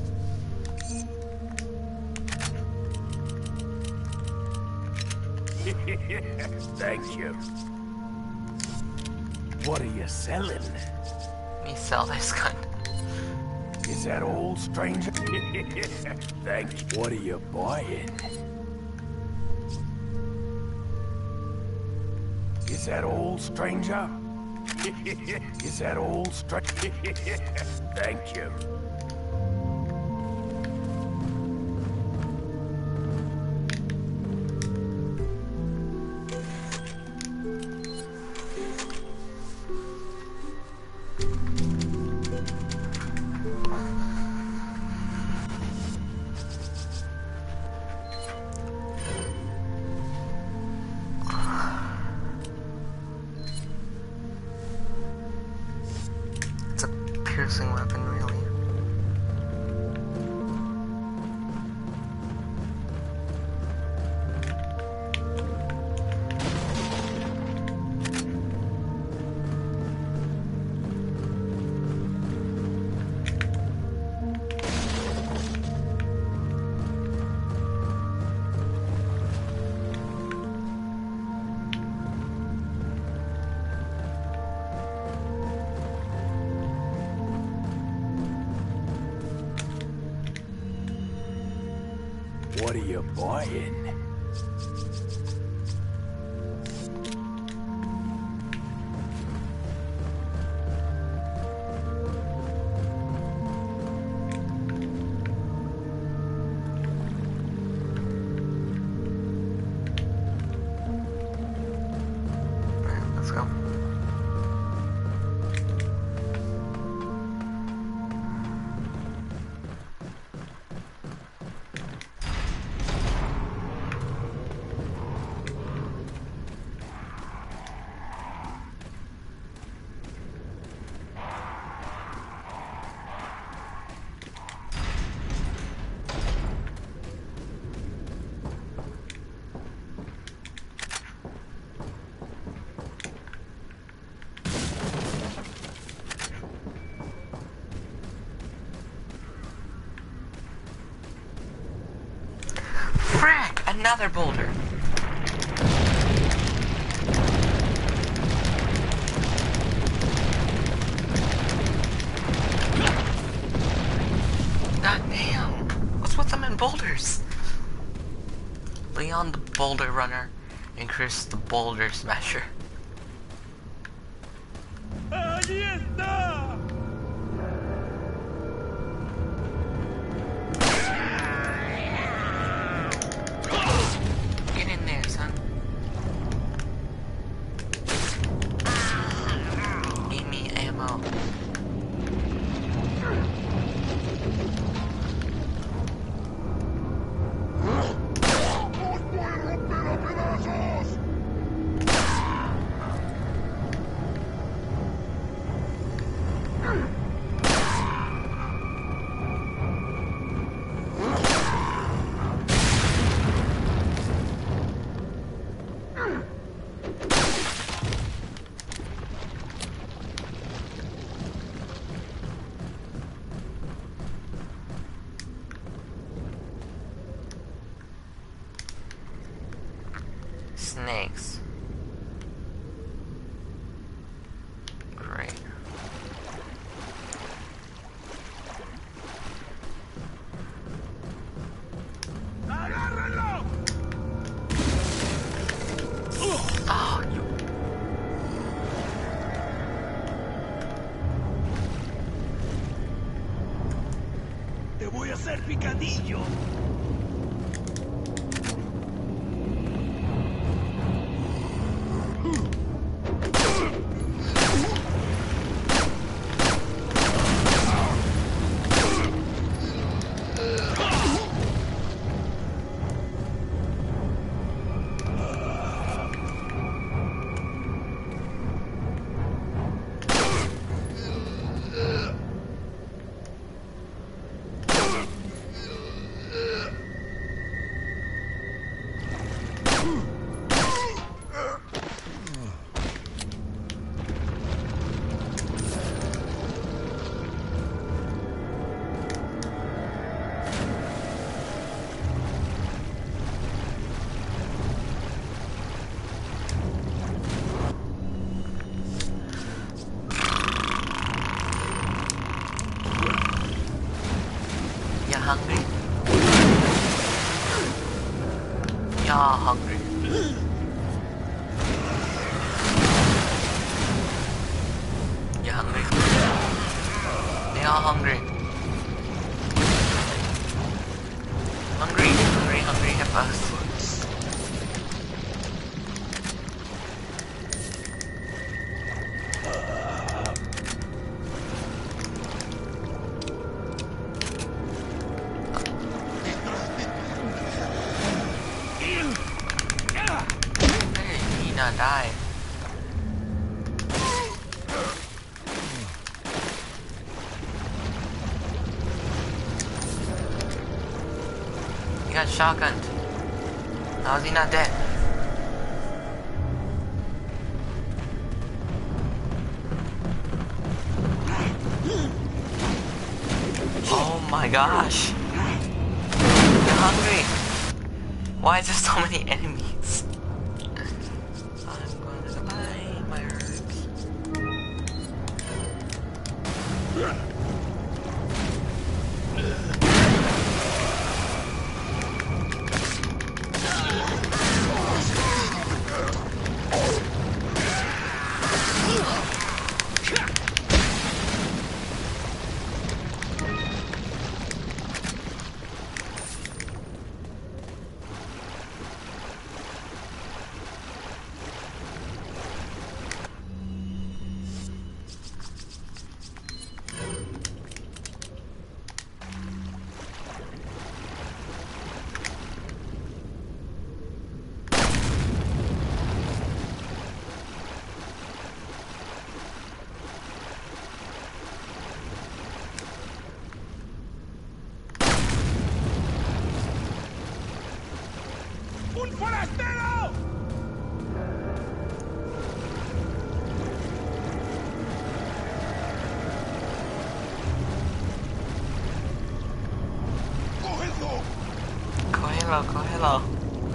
Thank you. What are you selling? Me sell this gun. Is that all, stranger? Thank you. What are you buying? Is that all, stranger? Is that all, stranger? Thank you. Piercing weapon, really. What are you buying? Another boulder. God damn. What's with them in boulders? Leon the Boulder Runner and Chris the Boulder Smasher. ¡Allí está! Get in there, son. Give me ammo. Snakes. Great. ¡Agárrenlo! Oh, you. ¡Te voy a hacer picadillo! Hungry? You're hungry. You're hungry. They are hungry. Hungry, hungry, hungry hippos. Not die. He got shotgunned. How is he not dead? Oh my gosh. You're hungry. Why is there so many enemies? ¡Un forastero! Cógelo, cógelo.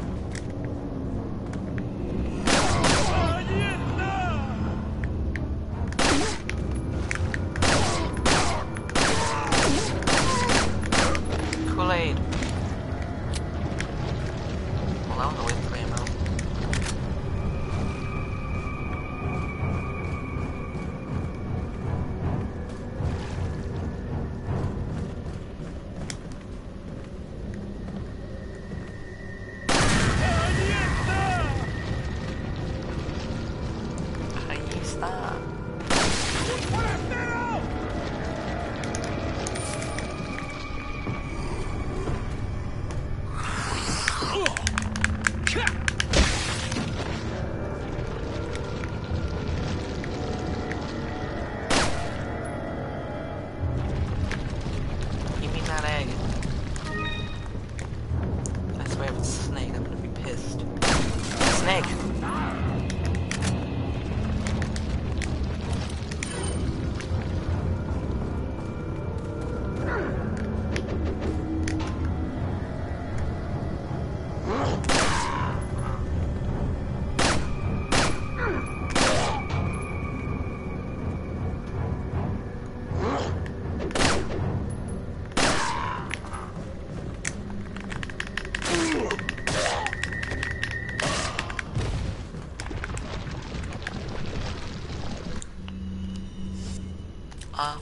Uh,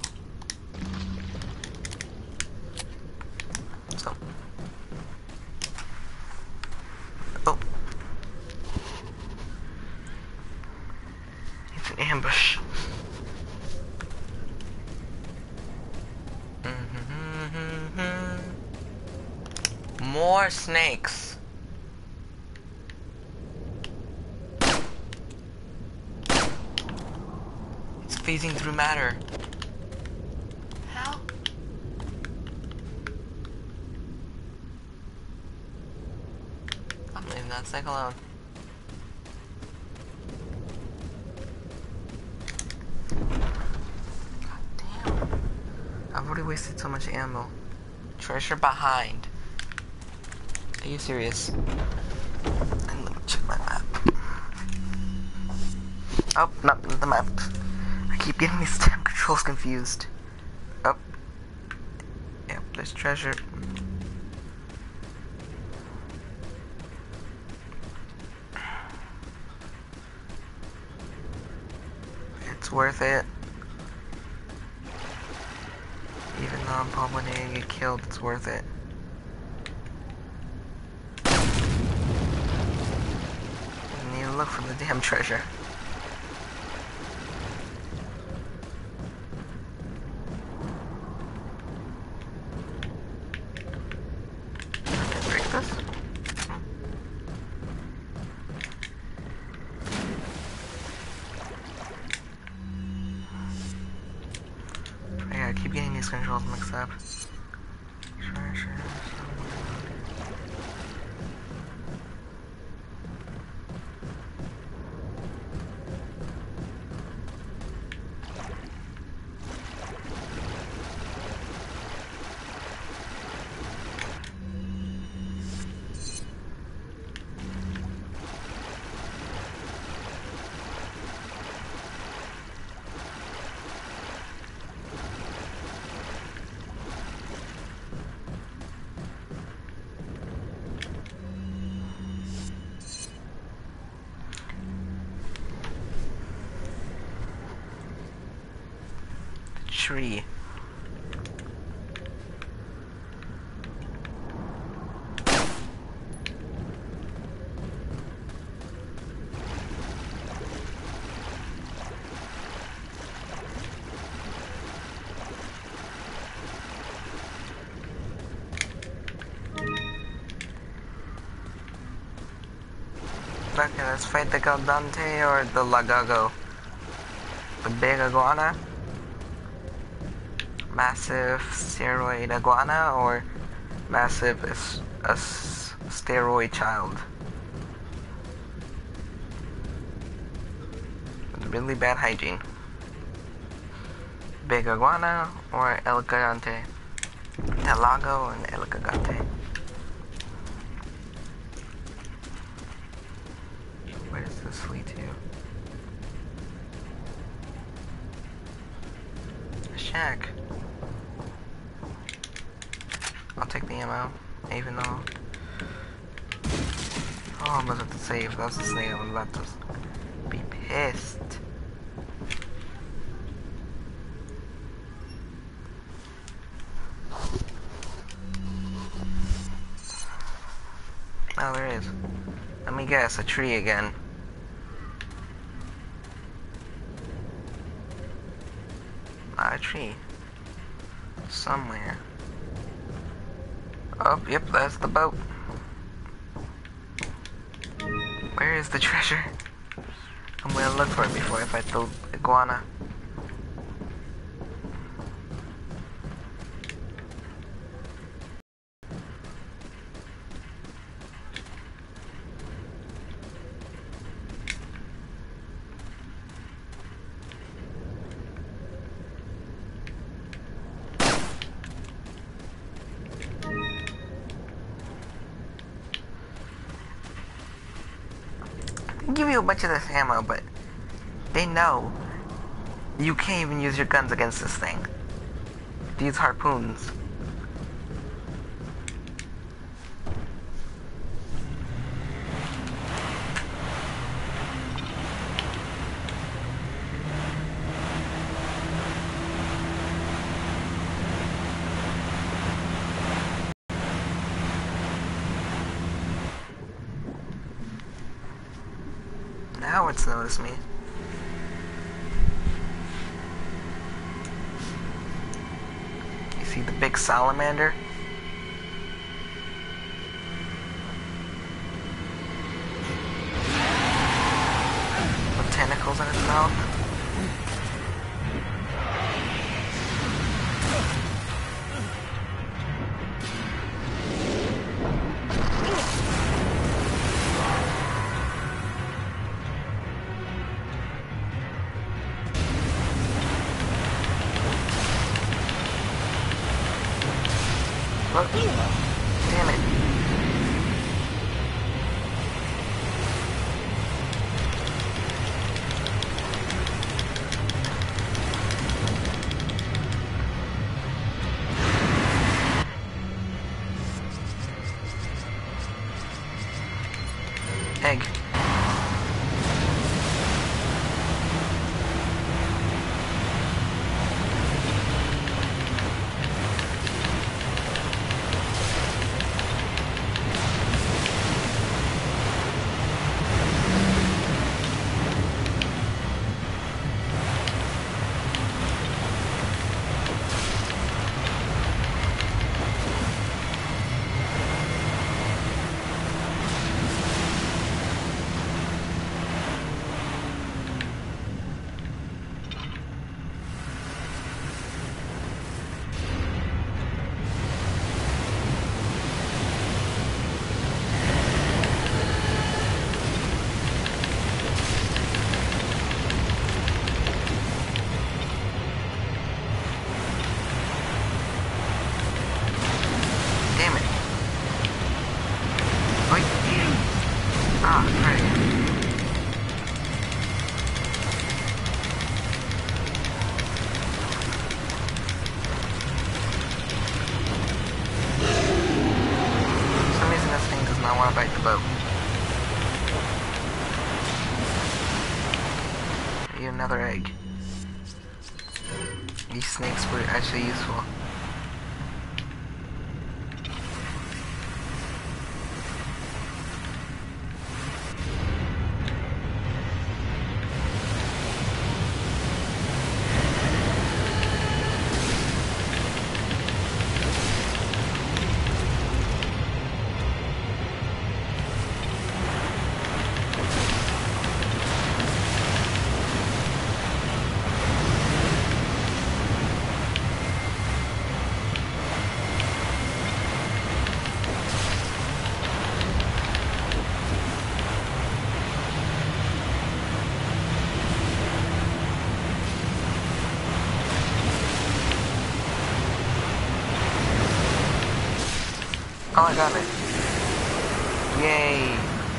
so. Oh. It's an ambush. More snakes. It's phasing through matter. How? I'm leaving that snake alone. God damn. I've already wasted so much ammo. Treasure behind. Are you serious? And let me check my map. Oh, not the map. I keep getting these damn controls confused. Oh. Yep, there's treasure. It's worth it. Even though I'm probably gonna get killed, it's worth it. I need to look for the damn treasure. Can I break this? Yeah, I keep getting these controls mixed up. Treasure. Tree. Okay, let's fight the Galdante or the Lagago. The big iguana? Massive steroid iguana or massive is a steroid child? Really bad hygiene. Big iguana or El Gigante? El Lago and El Gigante. Where does this lead to? A shack. I'll take the ammo, even though... Oh, I'm about to save. That's the snake. I'm about to be pissed. Oh, there is. Let me guess, a tree again. Not a tree. Somewhere. Oh, yep, that's the boat. Where is the treasure? I'm gonna look for it before I fight the iguana. Give you a bunch of this ammo, but they know you can't even use your guns against this thing. These harpoons. Now it's noticed me. You see the big salamander? With tentacles in its mouth? Look. Damn it. Egg. Bite the boat. Eat another egg. These snakes were actually useful. Oh, I got it. Yay.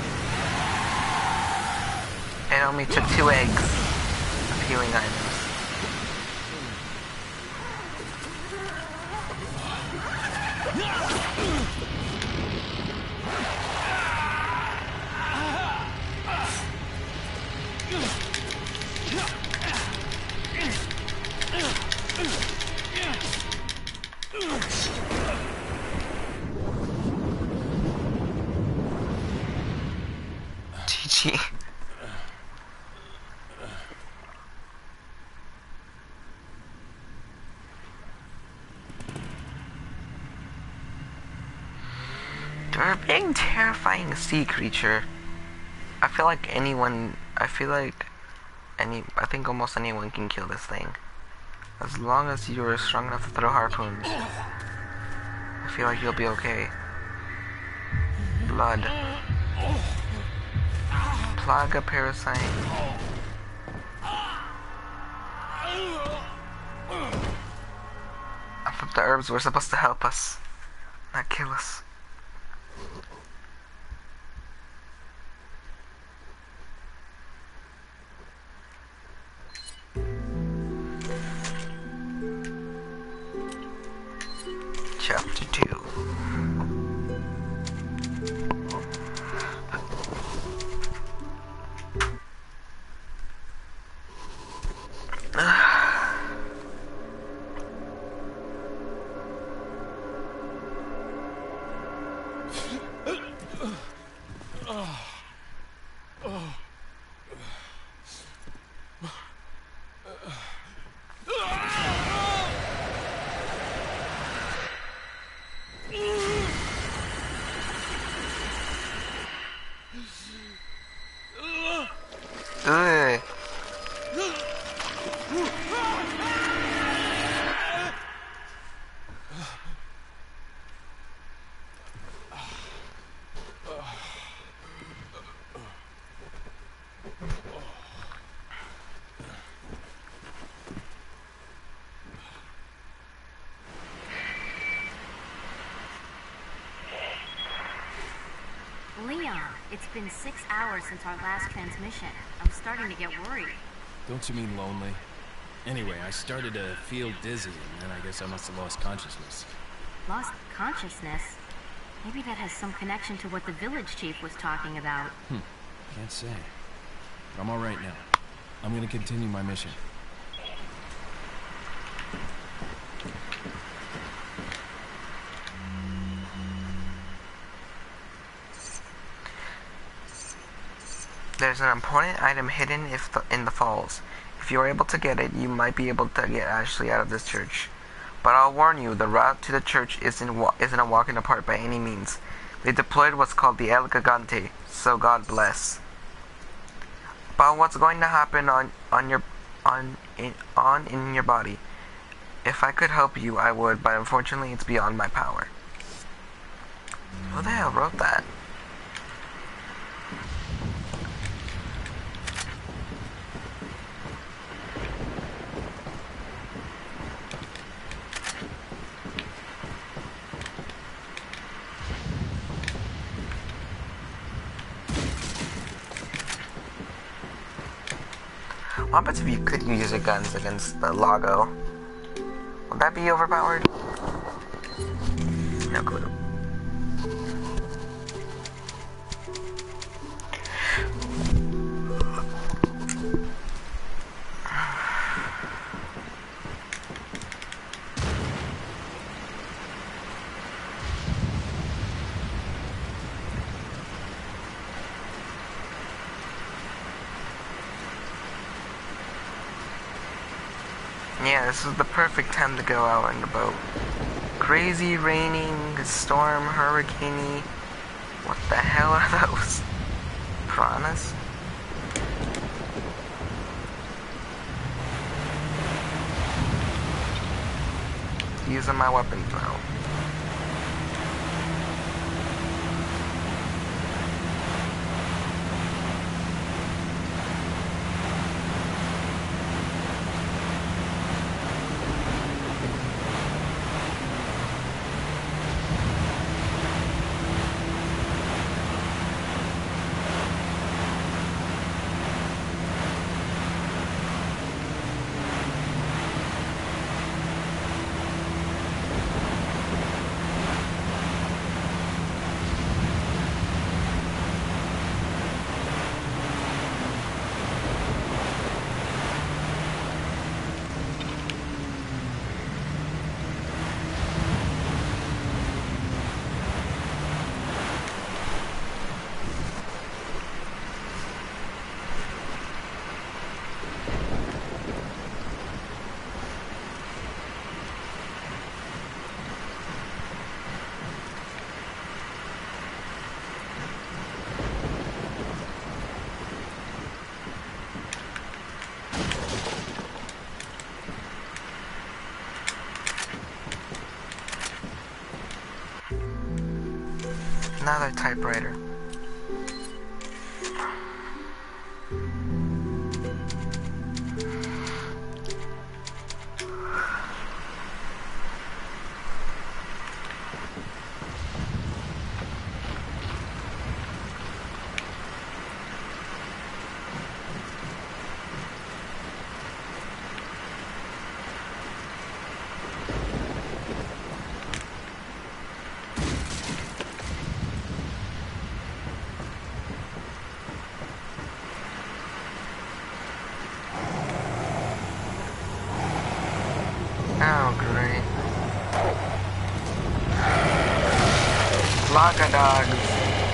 It only took two eggs of healing items. G G. They're a big, terrifying sea creature. I feel like anyone, I feel like any, I think almost anyone can kill this thing. As long as you're strong enough to throw harpoons. I feel like you'll be okay. Blood. Plaga parasite. I thought the herbs were supposed to help us, not kill us. Chapter two. It's been six hours since our last transmission. I'm starting to get worried. Don't you mean lonely? Anyway, I started to feel dizzy, and then I guess I must have lost consciousness. Lost consciousness? Maybe that has some connection to what the village chief was talking about. Hmm. Can't say. But I'm all right now. I'm gonna continue my mission. There's an important item hidden if the, in the falls. If you are able to get it, you might be able to get Ashley out of this church. But I'll warn you, the route to the church isn't, wa isn't a walk in the park by any means. They deployed what's called the El Gigante, so God bless. About what's going to happen on, on your on in, on in your body. If I could help you, I would, but unfortunately it's beyond my power. Who the hell wrote that? What happens if you could use your guns against the Lago? Would that be overpowered? No clue. Yeah, this is the perfect time to go out on the boat. Crazy, raining, storm, hurricane-y. What the hell are those? Piranhas? Using my weapons now. Another typewriter. Oh, great. Laga dogs.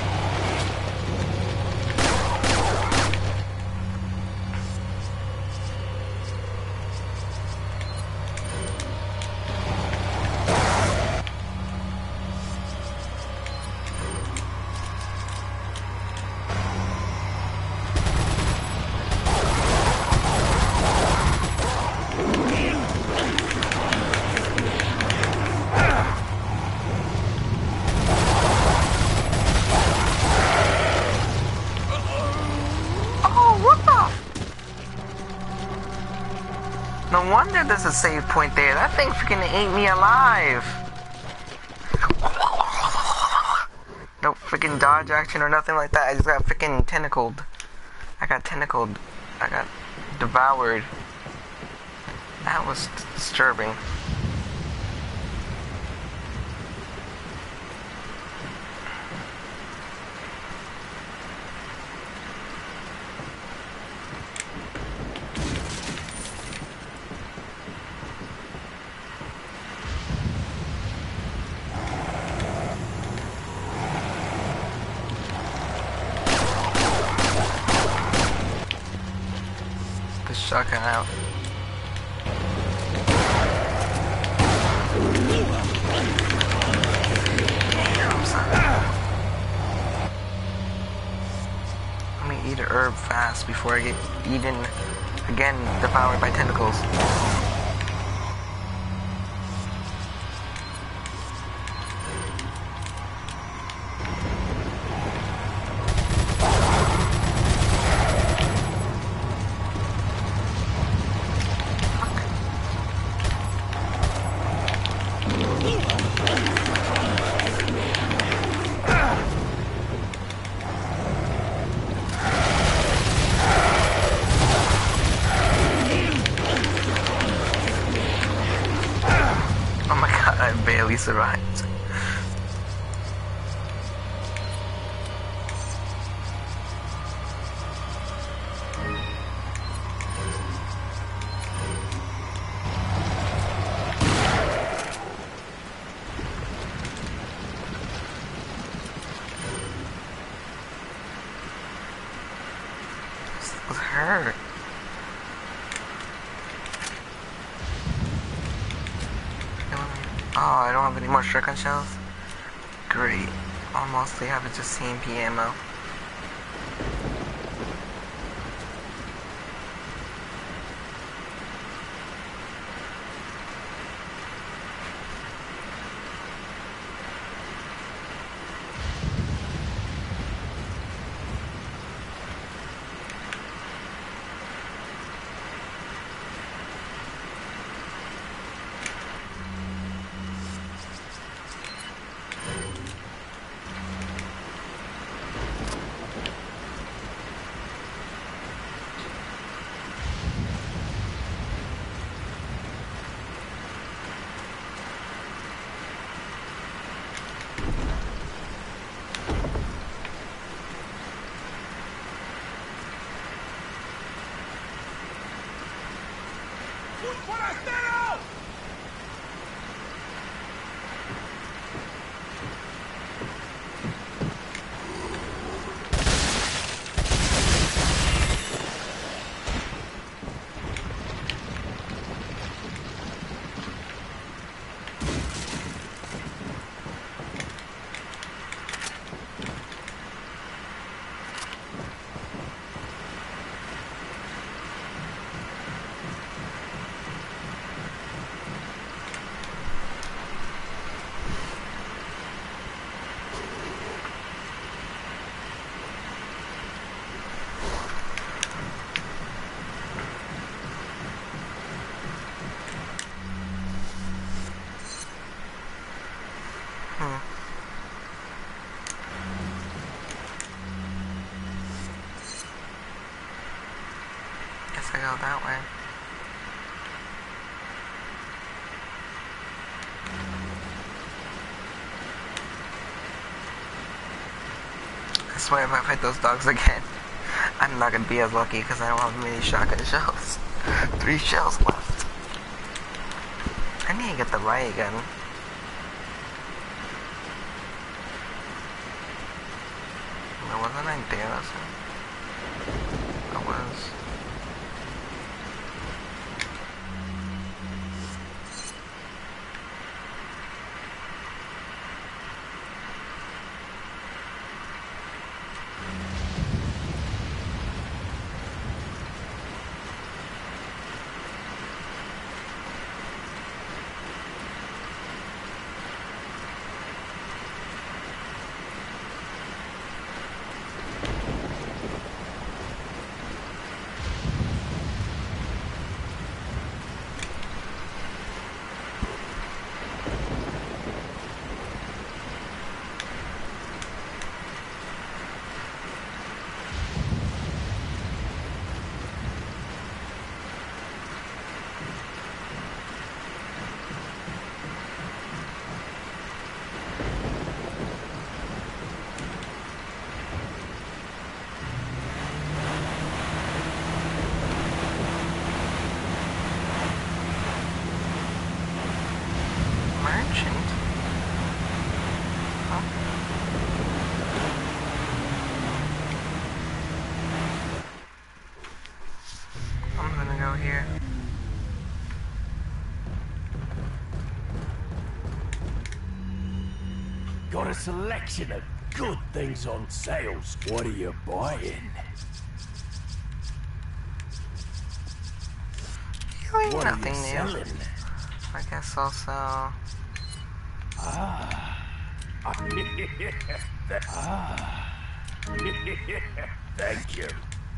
No wonder there's a save point there. That thing freaking ate me alive. Nope. freaking dodge action or nothing like that. I just got freaking tentacled. I got tentacled. I got devoured. That was disturbing. Shotgun out. Let me eat an herb fast before I get eaten again, devoured by tentacles. Survived. This was hurt. Oh, I don't have any more shotgun shells? Great. I'll mostly have it just C M P ammo. Guess I go that way. I swear if I fight those dogs again, I'm not gonna be as lucky because I don't have many shotgun shells. Three shells left. I need to get the riot gun. Wasn't I there or something? I was. merchant. Huh? I'm gonna go here. Got a selection of good things on sales. What are you buying? Really What nothing are you new. selling? I guess I'll sell. Ah. ah. Thank you.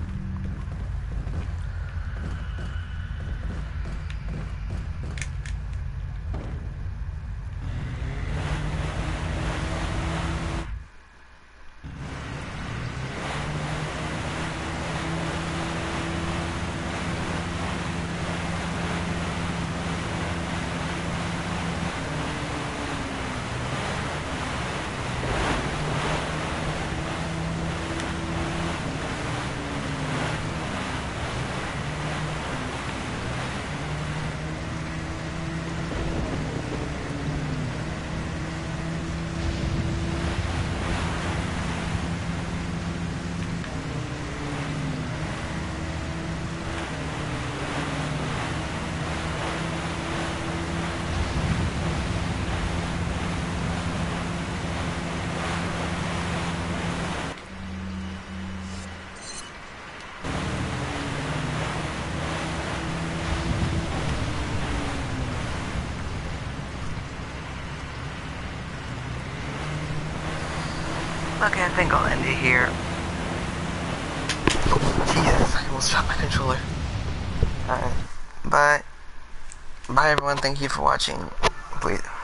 Okay, I think I'll end it here. Jesus, I almost dropped my controller. Alright, but bye everyone, thank you for watching. Please.